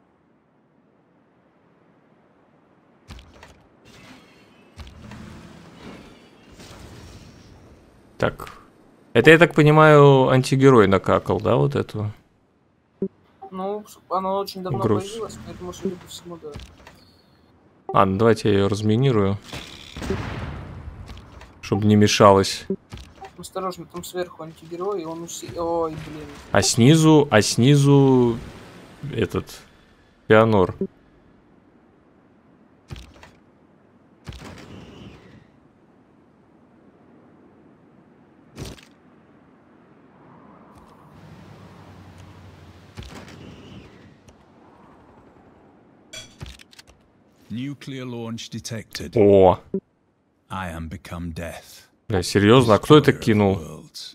Так. Это, я так понимаю, антигерой накакал, да, вот эту? Ну, она очень давно Груз. появилась, поэтому, судя по всему, да. Ладно, давайте я ее разминирую. Чтобы не мешалось. Осторожно, там сверху антигерой, и он Ой, блин. А снизу этот Феонор. Nuclear launch detected. О, I am become death. бля, серьезно, а кто это Destroyer of кинул? worlds.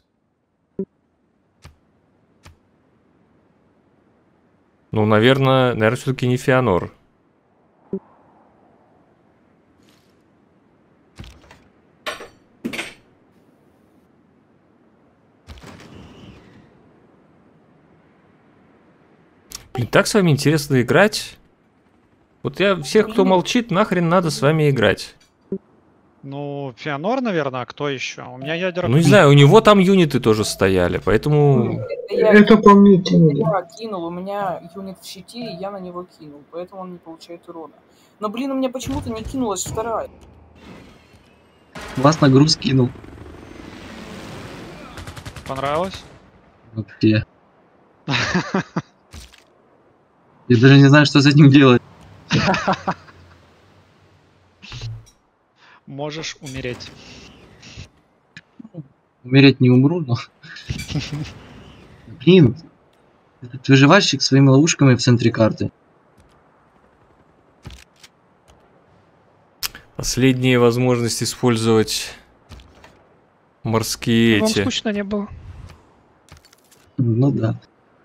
Ну, наверное, все-таки не Феонор. Блин, так с вами интересно играть. Вот я всех, кто молчит, нахрен надо с вами играть. Ну, Феонор, наверное, а кто еще? У меня ядерка. Ну, не знаю, у него там юниты тоже стояли, поэтому... Это по мне кинули. Я кинул, у меня юнит в щите, и я на него кинул, поэтому он не получает урона. Но, блин, у меня почему-то не кинулась вторая. Вас на груз кинул. Понравилось? Вообще. Я даже не знаю, что с этим делать. Можешь умереть. Умереть не умру, но... Блин. Этот выживальщик своими ловушками в центре карты. Последняя возможность использовать морские Вам эти. скучно не было? Ну да.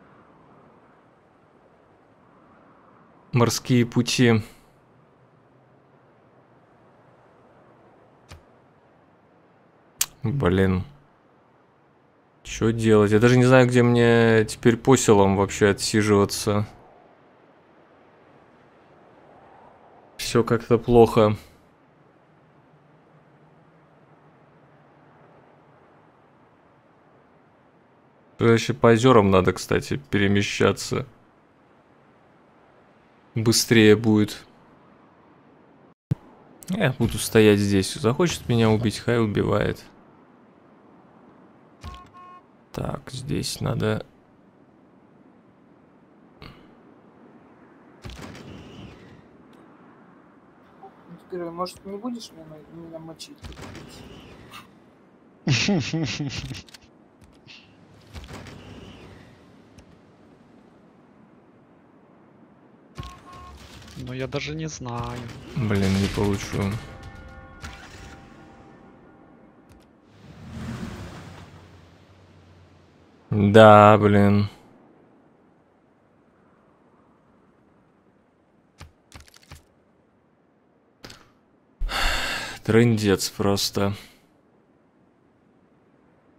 Морские пути. Блин. Что делать? Я даже не знаю, где мне теперь по селам вообще отсиживаться. Все как-то плохо. Вообще по озерам надо, кстати, перемещаться. Быстрее будет. Я буду стоять здесь. Захочет меня убить, хай убивает. Так, здесь надо... Теперь, может, не будешь меня мочить? Ну, я даже не знаю. Блин, не получу. Да, блин. Трындец просто.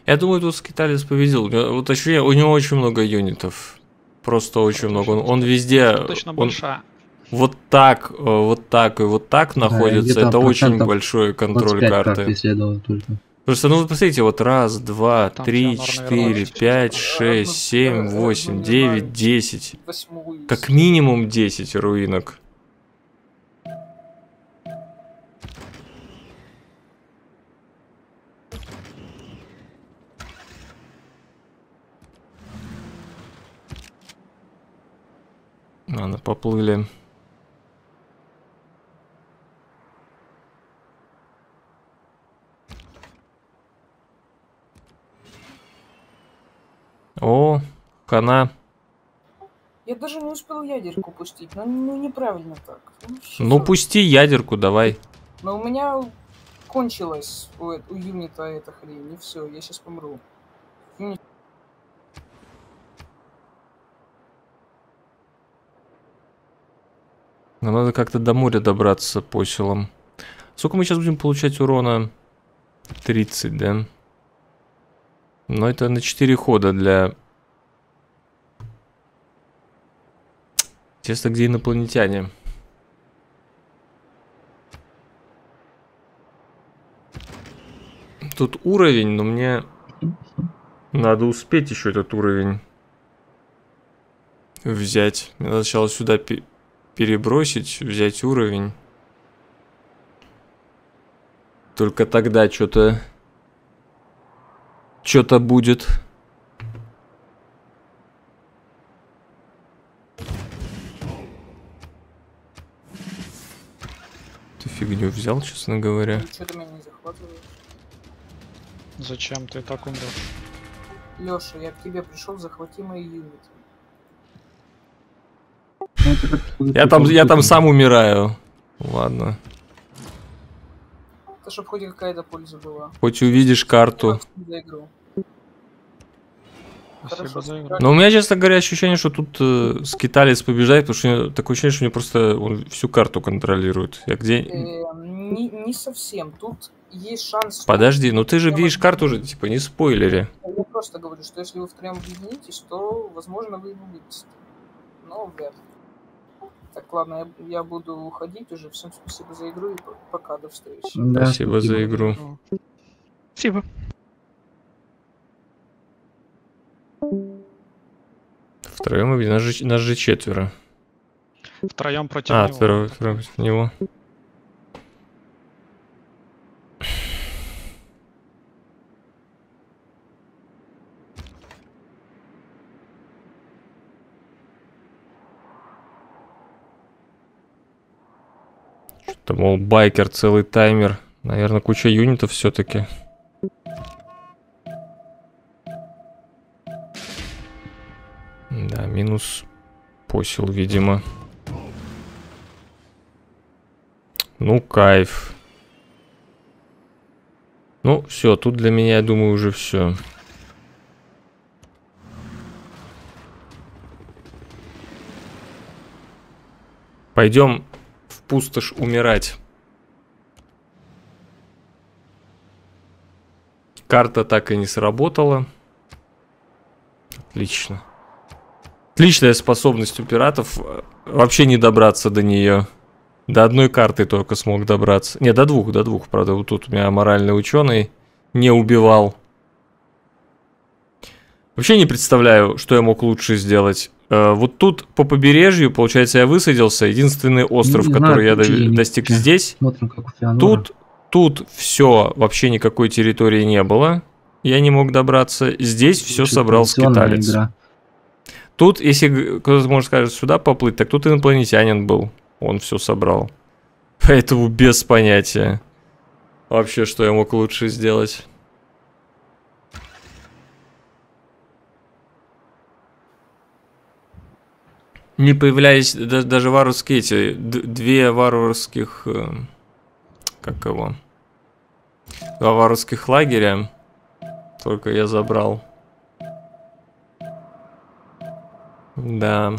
Я думаю, тут скиталец победил. Вот ощущение, у него очень много юнитов. Просто очень много. Он везде... Достаточно большая. Вот так и вот так находится. где-то Это очень процентов большой контроль 25 карт карты. исследовал только. Просто, ну, вы посмотрите, вот раз, два, Там 3, Феонор, 4, наверное, 5, 6, 7, 8, 9, 10. Как минимум 10 руинок. Ладно, поплыли. О, хана. Я даже не успел ядерку пустить, ну неправильно так. Ну пусти ядерку, давай. Но у меня кончилась у юнита эта хрень, и все, я сейчас помру. Юнит... Нам надо как-то до моря добраться по силам. Сколько мы сейчас будем получать урона? 30, да? Но это на 4 хода для... Интересно, где инопланетяне? Тут уровень, но мне надо успеть еще этот уровень взять. Мне надо сначала сюда перебросить, взять уровень. Только тогда что-то будет. Ты фигню взял, честно говоря. Что ты меня не захватываешь? Зачем ты так умрешь? Лёша, я к тебе пришел, захвати мои юниты. Я там сам умираю. Ладно. Это чтоб хоть какая-то польза была. Хоть увидишь карту. За игру. Спасибо Хорошо, за игру. Но у меня, честно говоря, ощущение, что тут скиталец побеждает, потому что такое ощущение, что у него просто он всю карту контролирует. Я где... Не совсем. Тут есть шанс... Подожди, ну ты же видишь карту уже, типа, не спойлери. Я просто говорю, что если вы втроем объединитесь, то, возможно, вы его вынесете. Но вряд ли. Так, ладно, я буду уходить уже. Всем спасибо за игру и пока, до встречи. Да, Спасибо за игру. Спасибо. Втроем нас же 4. Втроем против него. Втроем против него. Что-то, мол, байкер, целый таймер. Наверное, куча юнитов все-таки. Да, минус посел, видимо. Ну, кайф. Ну, все, тут для меня, я думаю, уже все. Пойдем в пустошь умирать. Карта так и не сработала. Отлично. Отличная способность у пиратов вообще не добраться до нее. До одной карты только смог добраться. Не, до двух, правда. Вот тут у меня моральный ученый не убивал. Вообще не представляю, что я мог лучше сделать. Вот тут по побережью, получается, я высадился. Единственный остров, который я достиг здесь. Смотрим, как у Феонора. Тут все, вообще никакой территории не было. Я не мог добраться. Здесь все собрал скиталец. Игра. Тут, если кто-то может сказать, сюда поплыть, так тут инопланетянин был. Он все собрал. Поэтому без понятия. Вообще, что я мог лучше сделать. Не появлялись даже варварские эти... Две варварских... Как его? Два варварских лагеря. Только я забрал. Да.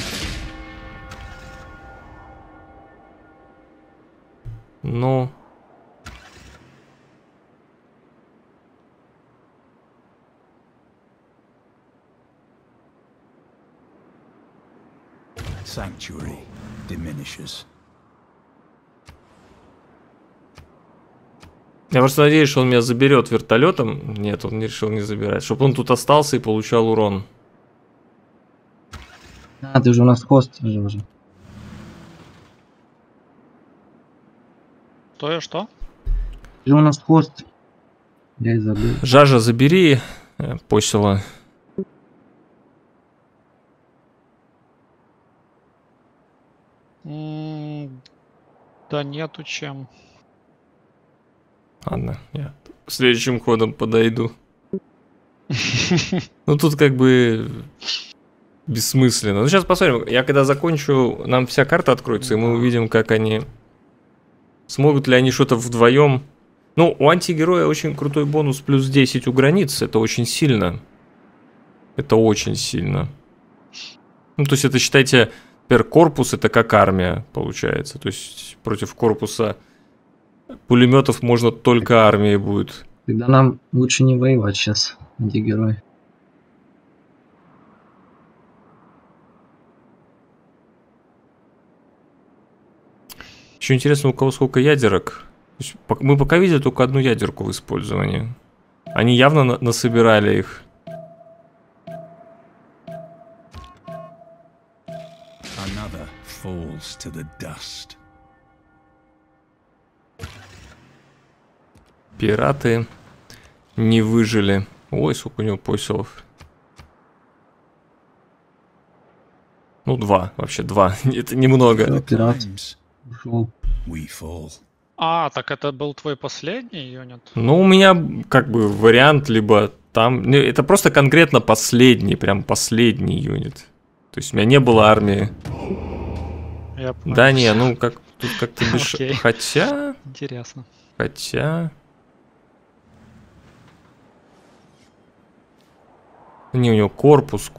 Ну. sanctuary diminishes. Я просто надеюсь, что он меня заберет вертолетом. Нет, он не решил не забирать. Чтобы он тут остался и получал урон. А, ты же у нас хост же уже. То и что? Ты же у нас хост. Я и забыл. Жажа, забери посела. Да нету чем. Ладно, я следующим ходом подойду. Ну тут как бы бессмысленно. Ну сейчас посмотрим. Я когда закончу, нам вся карта откроется, и мы увидим, как они... Смогут ли они что-то вдвоем. Ну, у антигероя очень крутой бонус плюс 10 у границ. Это очень сильно. Это очень сильно. Ну, то есть это, считайте, корпус это как армия, получается. То есть против корпуса пулеметов можно только армией будет. Тогда нам лучше не воевать сейчас, антигерой. Еще интересно, у кого сколько ядерок. Мы пока видели только одну ядерку в использовании. Они явно насобирали их. Another falls to the dust. Пираты не выжили. Ой, сколько у него поселов. Ну, 2, вообще 2. Это немного. Пират Times ушел. we fall. А, так это был твой последний юнит? Ну, у меня как бы вариант либо там... Ну, это просто конкретно последний, прям последний юнит. То есть у меня не было армии. Я понял. Да не, ну как тут как-то без... Окей. Хотя... Интересно. Не, у него корпус.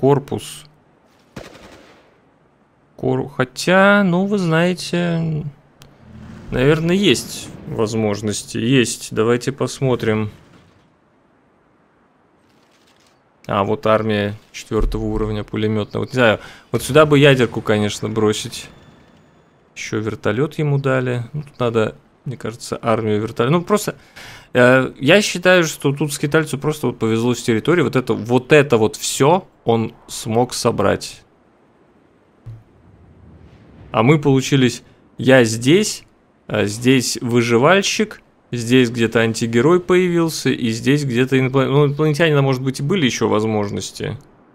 Хотя, ну, вы знаете... Наверное, есть возможности. Есть. Давайте посмотрим. А, вот армия 4 уровня пулеметная. Вот не знаю, вот сюда бы ядерку, конечно, бросить. Еще вертолет ему дали. Ну, тут надо, мне кажется, армию вертолет. Ну, просто... я считаю, что тут скитальцу просто вот повезло с территорией. Вот это вот все он смог собрать. А мы получились... Я здесь... Здесь выживальщик, здесь где-то антигерой появился, и здесь где-то инопланетянина, может быть, и были еще возможности.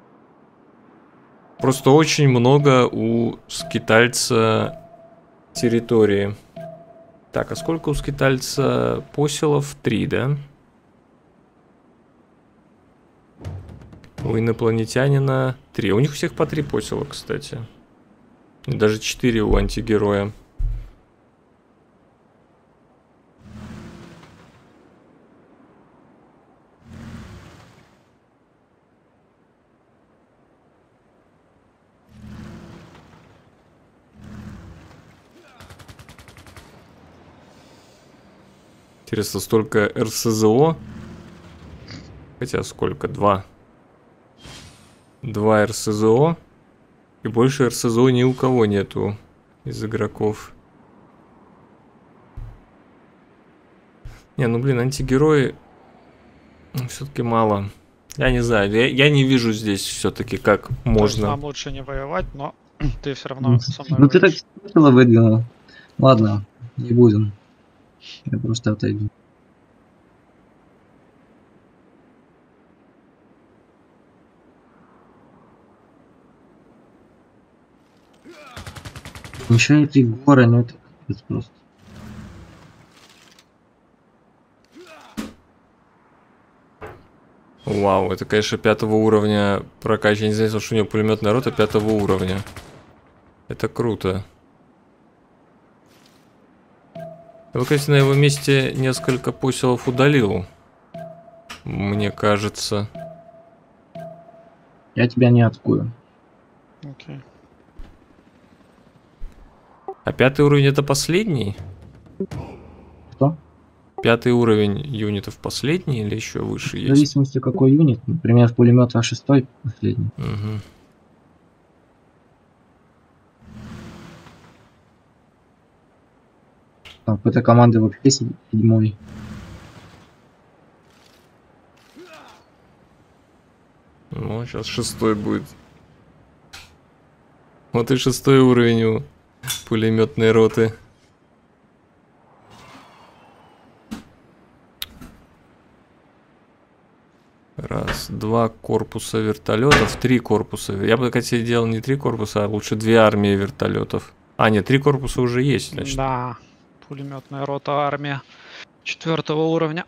Просто очень много у скитальца территории. Так, а сколько у скитальца поселов? 3, да? У инопланетянина 3. У них всех по 3 посела, кстати. И даже 4 у антигероя. Интересно, столько РСЗО. Хотя сколько? 2. 2 РСЗО. И больше РСЗО ни у кого нету из игроков. Не, ну блин, антигерои все-таки мало. Я не знаю, я не вижу здесь все-таки как можно. Нам лучше не воевать, но ты все равно со мной Ну ты так воюешь. смысла выдвинул. Ладно, не будем. Я просто отойду. Еще эти горы, ну это капец просто. Вау, это, конечно, 5 уровня прокачивания. Не знаю, что у него пулеметная рота 5 уровня. Это круто. Я бы, конечно, на его месте несколько поселов удалил. Мне кажется. Я тебя не откую. Окей. А 5 уровень это последний? Что? 5 уровень юнитов последний или еще выше В есть? зависимости какой юнит. Например, пулемет А6 последний. Угу. Там какой-то команды вообще 7-й. Ну, сейчас 6-й будет. Вот и 6-й уровень у пулеметной роты. Раз, 2 корпуса вертолетов, 3 корпуса. Я бы, кстати, делал не 3 корпуса, а лучше 2 армии вертолетов. А, нет, 3 корпуса уже есть, значит. Да, пулеметная рота армия 4-го уровня.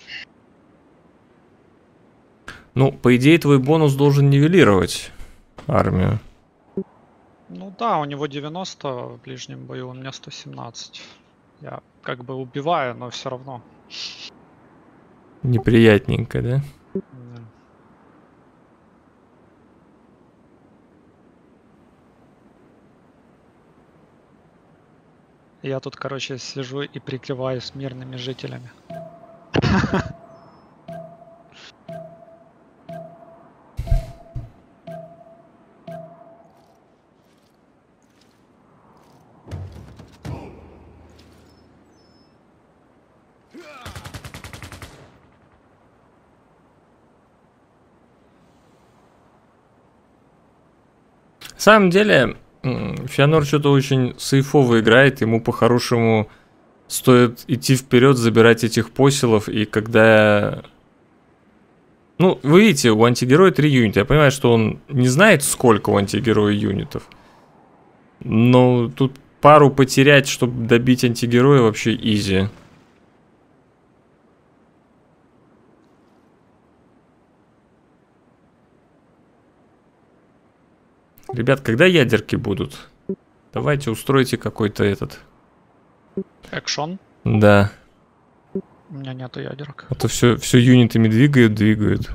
Ну, по идее, твой бонус должен нивелировать армию. Ну да, у него 90 в ближнем бою, у меня 117. Я как бы убиваю, но все равно. Неприятненько, да? Да. Я тут, короче, сижу и прикрываюсь мирными жителями. На самом деле, Феонор что-то очень сейфово играет, ему по-хорошему стоит идти вперед, забирать этих поселов, и когда... Ну, вы видите, у антигероя 3 юнита. Я понимаю, что он не знает, сколько у антигероя юнитов. Но тут пару потерять, чтобы добить антигероя, вообще изи. Ребят, когда ядерки будут? Давайте устройте какой-то этот... Экшон. Да. У меня нету ядерок. А то все юнитами двигают.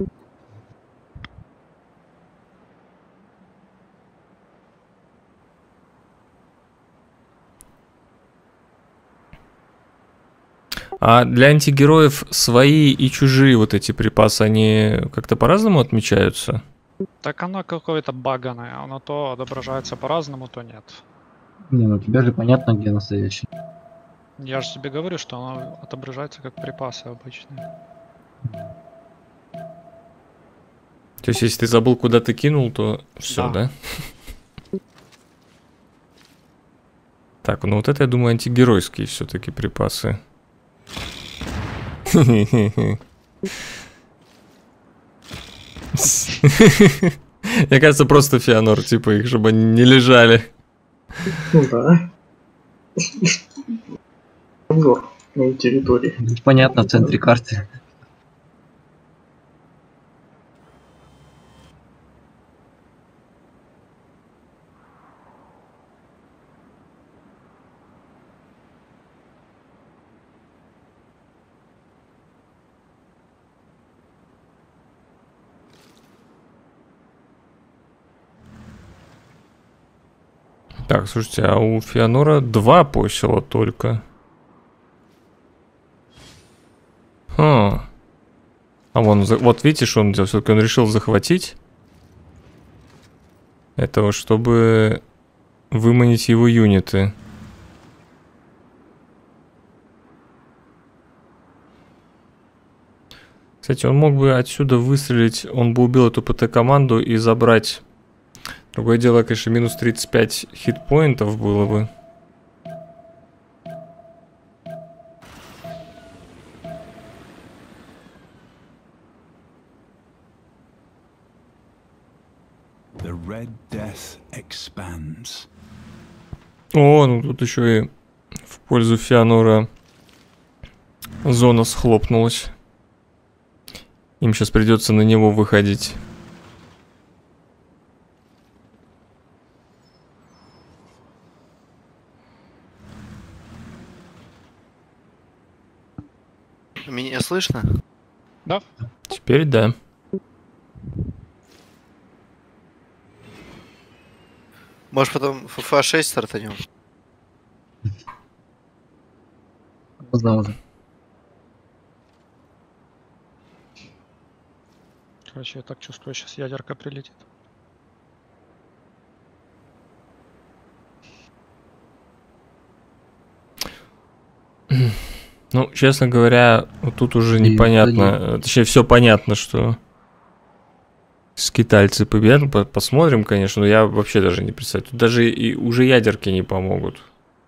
А для антигероев свои и чужие вот эти припасы, они как-то по-разному отмечаются? Так оно какое-то баганое. Оно то отображается по-разному, то нет. Не, ну тебе же понятно, где настоящий. Я же тебе говорю, что оно отображается как припасы обычные. То есть, если ты забыл, куда ты кинул, то все, Да. да? Так, ну вот это, я думаю, антигеройские все-таки припасы. Мне кажется, просто Феонор, типа, их, чтобы они не лежали. Ну да. Обзор на территории. Понятно, в центре карты. Так, слушайте, а у Феонора 2 посела только. А вон, вот видишь, он все-таки он решил захватить этого, чтобы выманить его юниты. Кстати, он мог бы отсюда выстрелить, он бы убил эту ПТ-команду и забрать. Другое дело, конечно, минус 35 хитпоинтов было бы. The Red Death expands. О, ну тут еще и в пользу Феонора зона схлопнулась. Им сейчас придется на него выходить. Меня слышно? Да? Теперь да. Может потом FIFA 6 стартанем? Поздно уже. Короче, я так чувствую, сейчас ядерка прилетит. Ну, честно говоря, вот тут уже непонятно. Точнее, все понятно, что скитальцы победят. Посмотрим, конечно, но я вообще даже не представляю. Тут даже и уже ядерки не помогут.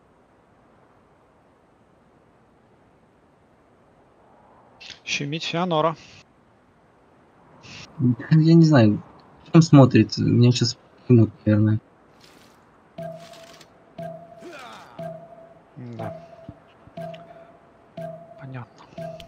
Щемить Феонора. Я не знаю, он смотрит. Меня сейчас примут, наверное. Да. Понятно.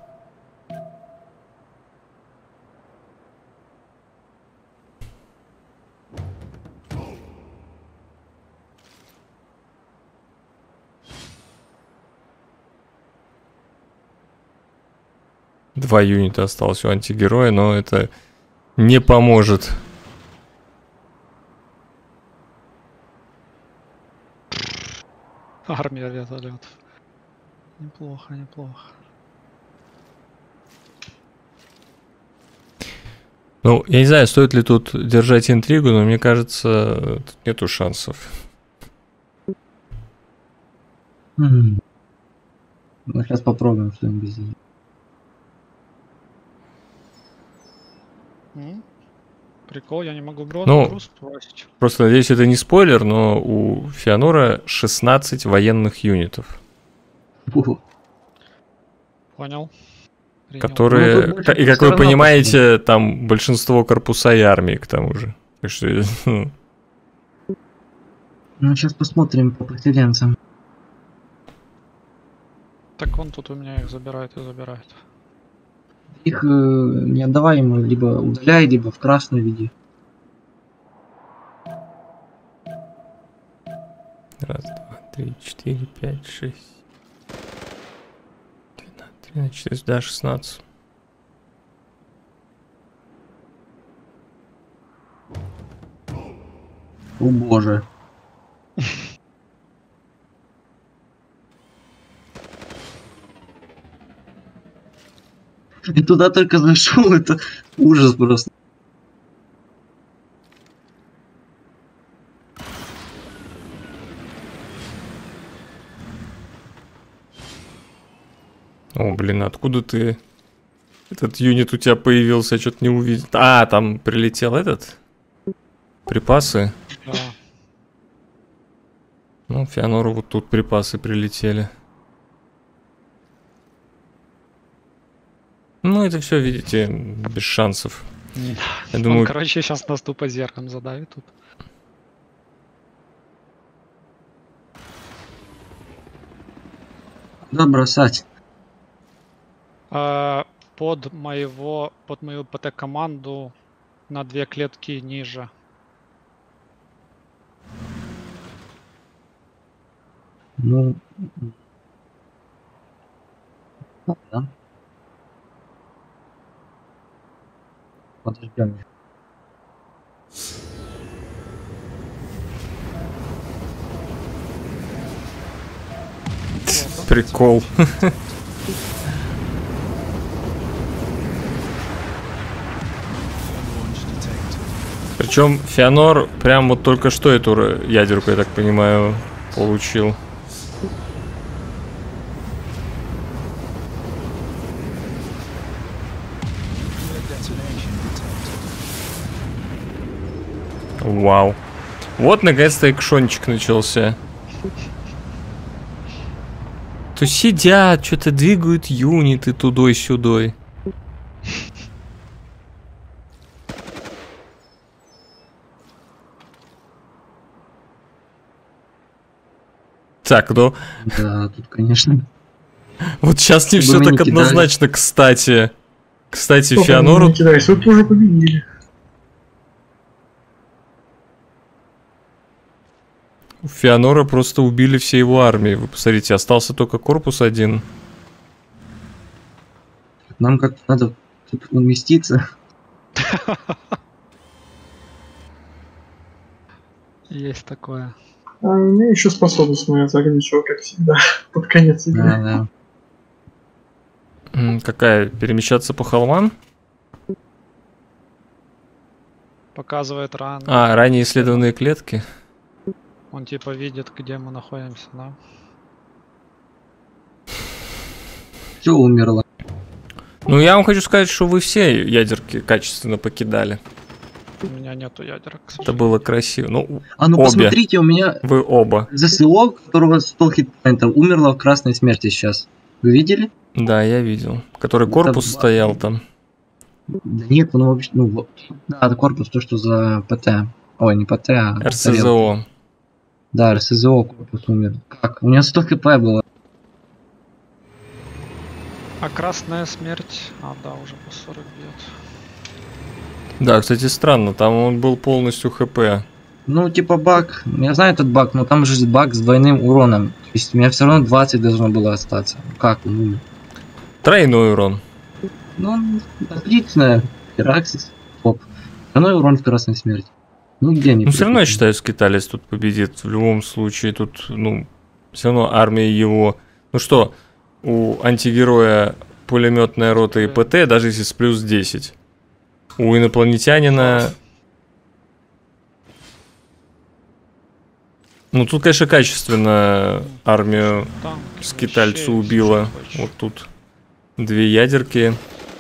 Два юнита осталось у антигероя, но это не поможет. Армия вертолетов. Неплохо, неплохо. Ну, я не знаю, стоит ли тут держать интригу, но мне кажется, тут нету шансов. Ну, сейчас попробуем что-нибудь сделать. Прикол, я не могу Ну, груз бросить. Просто надеюсь, это не спойлер, но у Феонора 16 военных юнитов, Понял. Принял. которые, Ну, тут больше и как всё вы равно понимаете, там большинство корпуса и армии к тому же. Так что, Ну, сейчас посмотрим по поселенцам. Так он тут у меня их забирает и забирает. Их не отдавай ему, либо удаляй, либо в красную веди. Раз, два, три, 4, 5, 6, 12, 13, 14, да, 16. О боже. И туда только зашел, это ужас просто. О, блин, откуда ты? Этот юнит у тебя появился, я что-то не увидел. А, там прилетел этот? Припасы? Да. Ну, Феонору вот тут припасы прилетели. Ну, это все, видите, без шансов. Я Он, думаю, короче, сейчас нас тупо зерком задавит тут. Да, бросать. Под мою ПТ-команду на 2 клетки ниже. Ну, да. Подождем. прикол. Причем Феонор прям вот только что эту ядерку, я так понимаю, получил. Вау. Вот наконец-то экшончик начался. То сидят, что-то двигают юниты тудой-сюдой. Так, ну... Да, тут, конечно. Вот сейчас не все мы так не кидали. однозначно, кстати. Кстати, Только Феонору... не кидайся, вы тоже победили. Феонора просто убили все его армии. Вы посмотрите, остался только корпус один. Нам как надо тут уместиться. Есть такое. А у меня еще способность моя заглючила, как всегда, под конец игры. Да, да. Какая? Перемещаться по холмам? Показывает ран. А, ранее исследованные клетки. Он типа видит, где мы находимся, да? Все умерло. Ну, я вам хочу сказать, что вы все ядерки качественно покидали. У меня нету ядерок, к Это сожалению. было красиво. Ну, А ну обе. посмотрите, у меня Вы оба. ЗСО, у которого 100 хитпоинтов, умерло в красной смерти сейчас. Вы видели? Да, я видел. Который Это корпус ба- стоял там. Да нет, ну вообще, ну вот. Да, это корпус, то, что за ПТ. Ой, не ПТ, а тарелка. РСЗО. Да, РСЗО корпус умер. Как? У меня 100 хп было. А красная смерть? А, да, уже по 40 бьет. Да, кстати, странно. Там он был полностью ХП. Ну, типа баг. Я знаю этот баг, но там же баг с двойным уроном. То есть у меня все равно 20 должно было остаться. Как он умер? Тройной урон. Ну, отлично. Хераксис. Топ. Тройной урон в красной смерти. Ну, где они? Ну, все равно, я прикреплены? считаю, скиталец тут победит. В любом случае, тут, ну, все равно армия его... Ну что, у антигероя пулеметная рота и ПТ, даже если с плюс 10. У инопланетянина... Ну, тут, конечно, качественно армию Танк, скитальцу вообще, убила. всё, что хочешь. Вот тут 2 ядерки.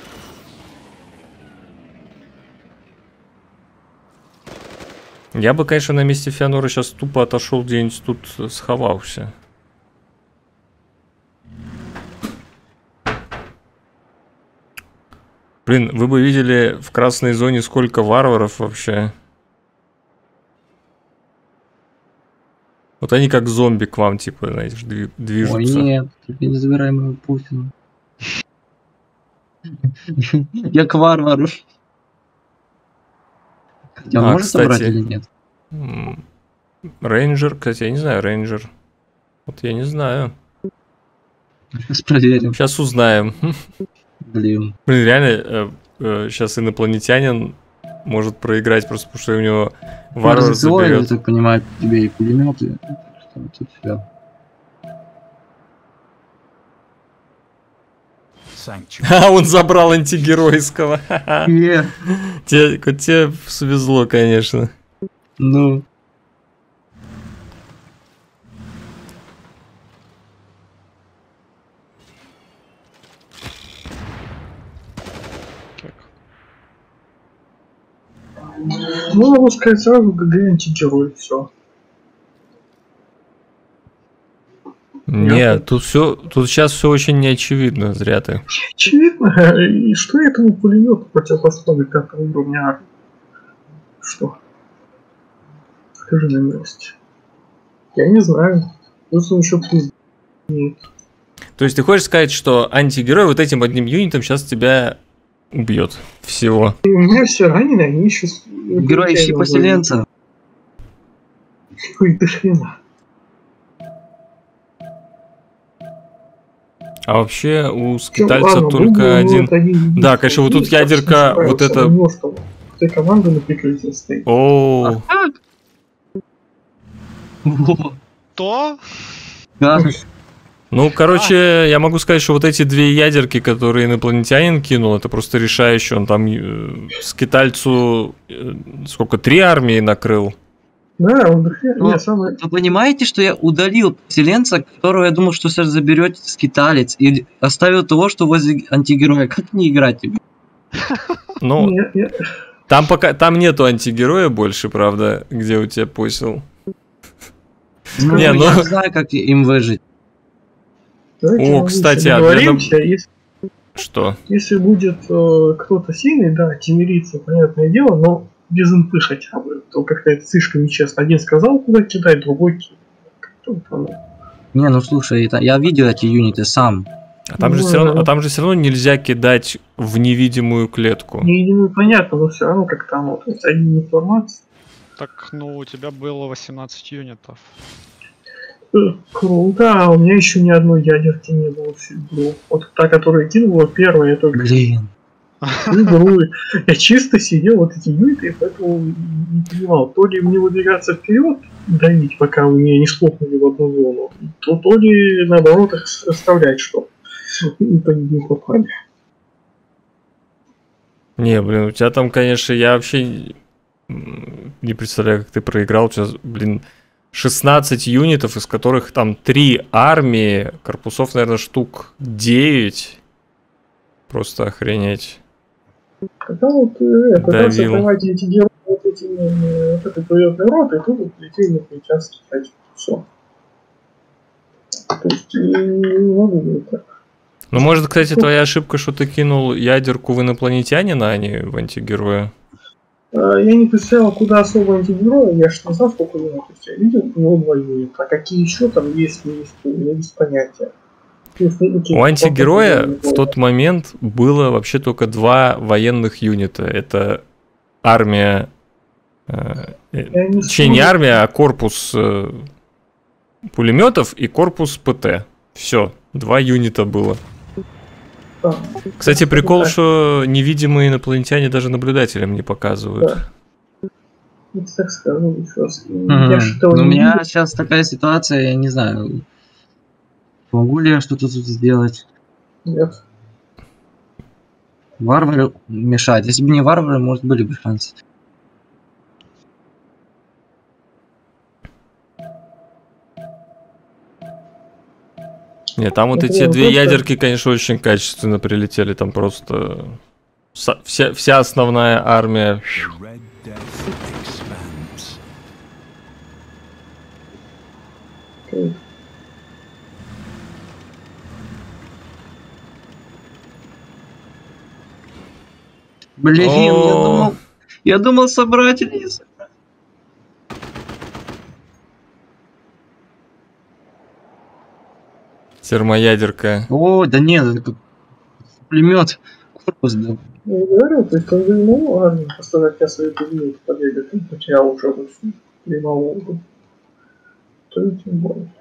Я бы, конечно, на месте Феонора сейчас тупо отошел где-нибудь тут, сховался. Блин, вы бы видели в красной зоне сколько варваров вообще. Вот они как зомби к вам, типа, знаете, Ой, движутся. нет, только не забирай мою Путина. Я к варвару. Хотя он А, может кстати. собрать или нет? Рейнджер, кстати, я не знаю, рейнджер. Вот я не знаю. Сейчас проверим. Сейчас узнаем. Блин. Блин, реально, сейчас инопланетянин может проиграть просто потому, что у него варвар РСЗО, я заберет. так понимаю, тебе и пулеметы. Тут все. Sanctuary. А, он забрал антигеройского. Ха-ха. Тебе свезло, конечно. Ну, Как? Ну, могу сказать сразу, ГГ антигерой, все. Нет, тут сейчас все очень неочевидно, зря ты. Очевидно, и что этому пулемету противопоставить 5 уровня армии? Что? Скажи на милость. Я не знаю. Плюс он еще плюс имеет. То есть ты хочешь сказать, что антигерой вот этим одним юнитом сейчас тебя убьет всего? И у меня все ранены, они еще... герой ищи поселенца. Ой, до хрена. А вообще у Чё, скитальца ладно, только думаю, один... вот они Да, конечно, вот тут единственные, ядерка, как вот справился, это- у него что, этой команды на прикрытии стоит. О, То? Да. ну, короче, я могу сказать, что вот эти 2 ядерки, которые инопланетянин кинул, это просто решающе. Он там скитальцу сколько, 3 армии накрыл. Да, он до хрена. Ну, Не, самое... Вы понимаете, что я удалил поселенца, которого я думал, что сейчас заберет скиталец, и оставил того, что возле антигероя. Как не играть? Ну, Не, там пока там нету антигероя больше, правда, где у тебя посел. Ну, Не, я ну- не знаю, как им выжить. давайте О, мы кстати, лучше а для договоримся, Что? если будет кто-то сильный, да, тимириться, понятное дело, но без инфы хотя бы, то как-то это слишком нечестно. Один сказал, куда кидать, другой кинул. Как-то вот оно. Не, ну слушай, я видел эти юниты сам. А там же все равно нельзя кидать в невидимую клетку. Не понятно, но все равно как-то оно. То есть один информация. Так, ну, у тебя было 18 юнитов. Круто, а у меня еще ни одной ядерки не было в игру. Вот та, которая кинула первая, я только Блин. игру. Я чисто сидел вот эти юниты, и поэтому не понимал, то ли мне выдвигаться вперед, давить, пока вы меня не схлопнули в одну зону, то ли наоборот их оставлять, что никто не попали. Не, блин, у тебя там, конечно, я вообще не представляю, как ты проиграл. Сейчас, блин, 16 юнитов, из которых там 3 армии, корпусов, наверное, штук 9. Просто охренеть. Когда вот когда Давил. закрываете эти герои, вот эти вот этой приятной роты, и тут вот летели сейчас кстати, все. То есть не могу говорить так. Ну, может, кстати, твоя ошибка, что ты кинул ядерку в инопланетянина, а не в антигероя? Я не представлял, куда особо антигерои, я же не знал, сколько у него. То есть я видел, у него 2 юнита. А какие еще там есть, не есть, я без понятия. У антигероя в тот момент было вообще только 2 военных юнита. Это армия... Точнее, не армия, а корпус пулеметов и корпус ПТ. Все, 2 юнита было. Кстати, прикол, что невидимые инопланетяне даже наблюдателям не показывают. Да. Так скажу еще раз. У меня сейчас такая ситуация, я не знаю, могу ли я что-то тут сделать? Нет. Варвары мешают. Если бы не варвары, может, были бы шансы. Нет, там вот эти 2 ядерки, конечно, очень качественно прилетели. Там просто вся основная армия. Блин, я думал собрать или не собрать. Термоядерка. О, да нет, это как пулемет. Корпус, да. Я говорю, то есть он же не могу армию поставить, я свои юниты побегать, хотя я уже не могу. То и тем более.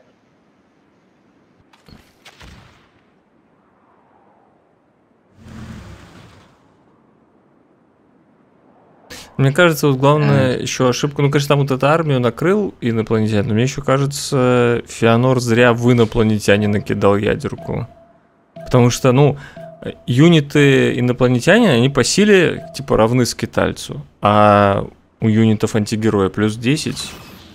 Мне кажется, вот главное еще ошибка. Ну, конечно, там вот эту армию накрыл инопланетян, но мне еще кажется, Феонор зря в инопланетяне накидал ядерку. Потому что, ну, юниты инопланетяне, они по силе, типа, равны скитальцу. А у юнитов антигероя плюс 10.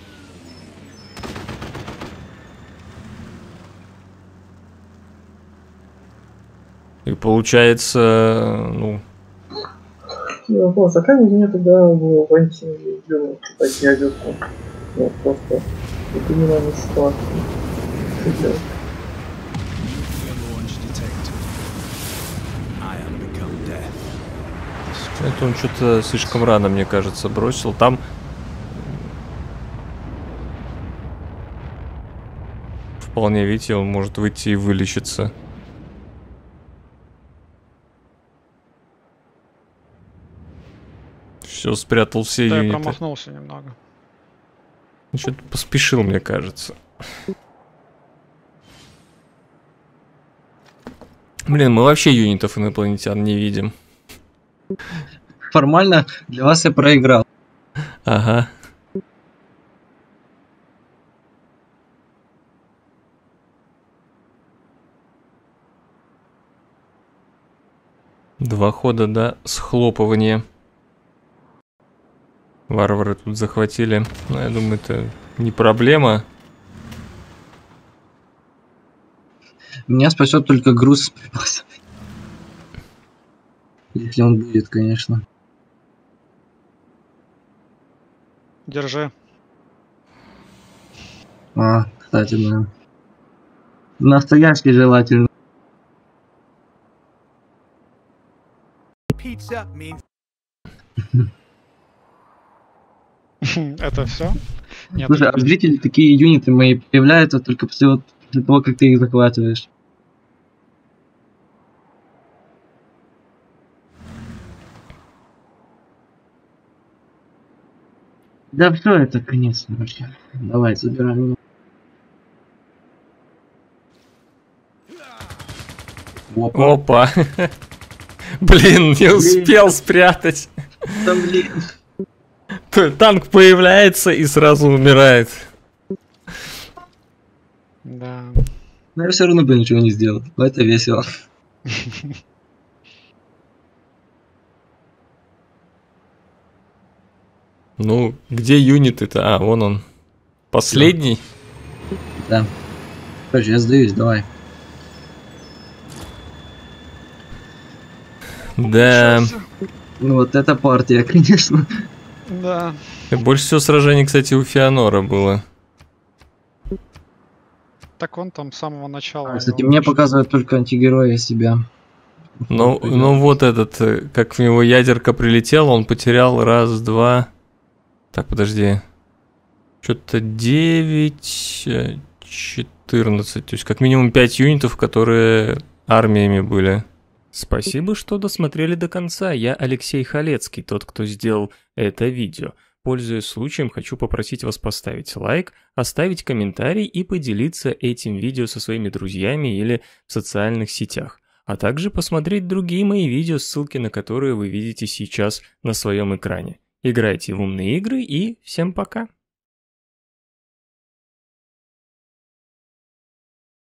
И получается, ну... Вопрос, а как мне тогда в антигерою читать ядерку? Вот просто не понимаю ситуацию. Что делать? Это он что-то слишком рано, мне кажется, бросил. Там... Вполне, видите, он может выйти и вылечиться. Все, спрятал все да, юниты. я промахнулся немного. Что-то поспешил, мне кажется. Блин, мы вообще юнитов инопланетян не видим. Формально для вас я проиграл. Ага. Два хода до схлопывания. Варвары тут захватили. Но я думаю, это не проблема. Меня спасет только груз с припасами. Если он будет, конечно. Держи. А, кстати, да. Настоящий желательно. Это все? Слушай, а в зрителе такие юниты мои появляются только после того, как ты их захватываешь. Да все, это конец вообще. Давай, забираем. Опа. Блин, не успел спрятать. Да блин. Танк появляется и сразу умирает. Да. Но я все равно бы ничего не сделал. Но это весело. Ну, где юниты-то? А, вон он. Последний? Да. Короче, я сдаюсь, давай. Да. Ну вот эта партия, конечно. Да. Больше всего сражений, кстати, у Феонора было. Так он там с самого начала. Кстати, его мне уничтожил. показывают только антигероя себя. Ну вот этот, как в него ядерка прилетела, он потерял раз, два. Так, подожди. Что-то 9, 14. То есть как минимум 5 юнитов, которые армиями были. Спасибо, что досмотрели до конца. Я Алексей Халецкий, тот, кто сделал это видео. Пользуясь случаем, хочу попросить вас поставить лайк, оставить комментарий и поделиться этим видео со своими друзьями или в социальных сетях. А также посмотреть другие мои видео, ссылки на которые вы видите сейчас на своем экране. Играйте в умные игры и всем пока!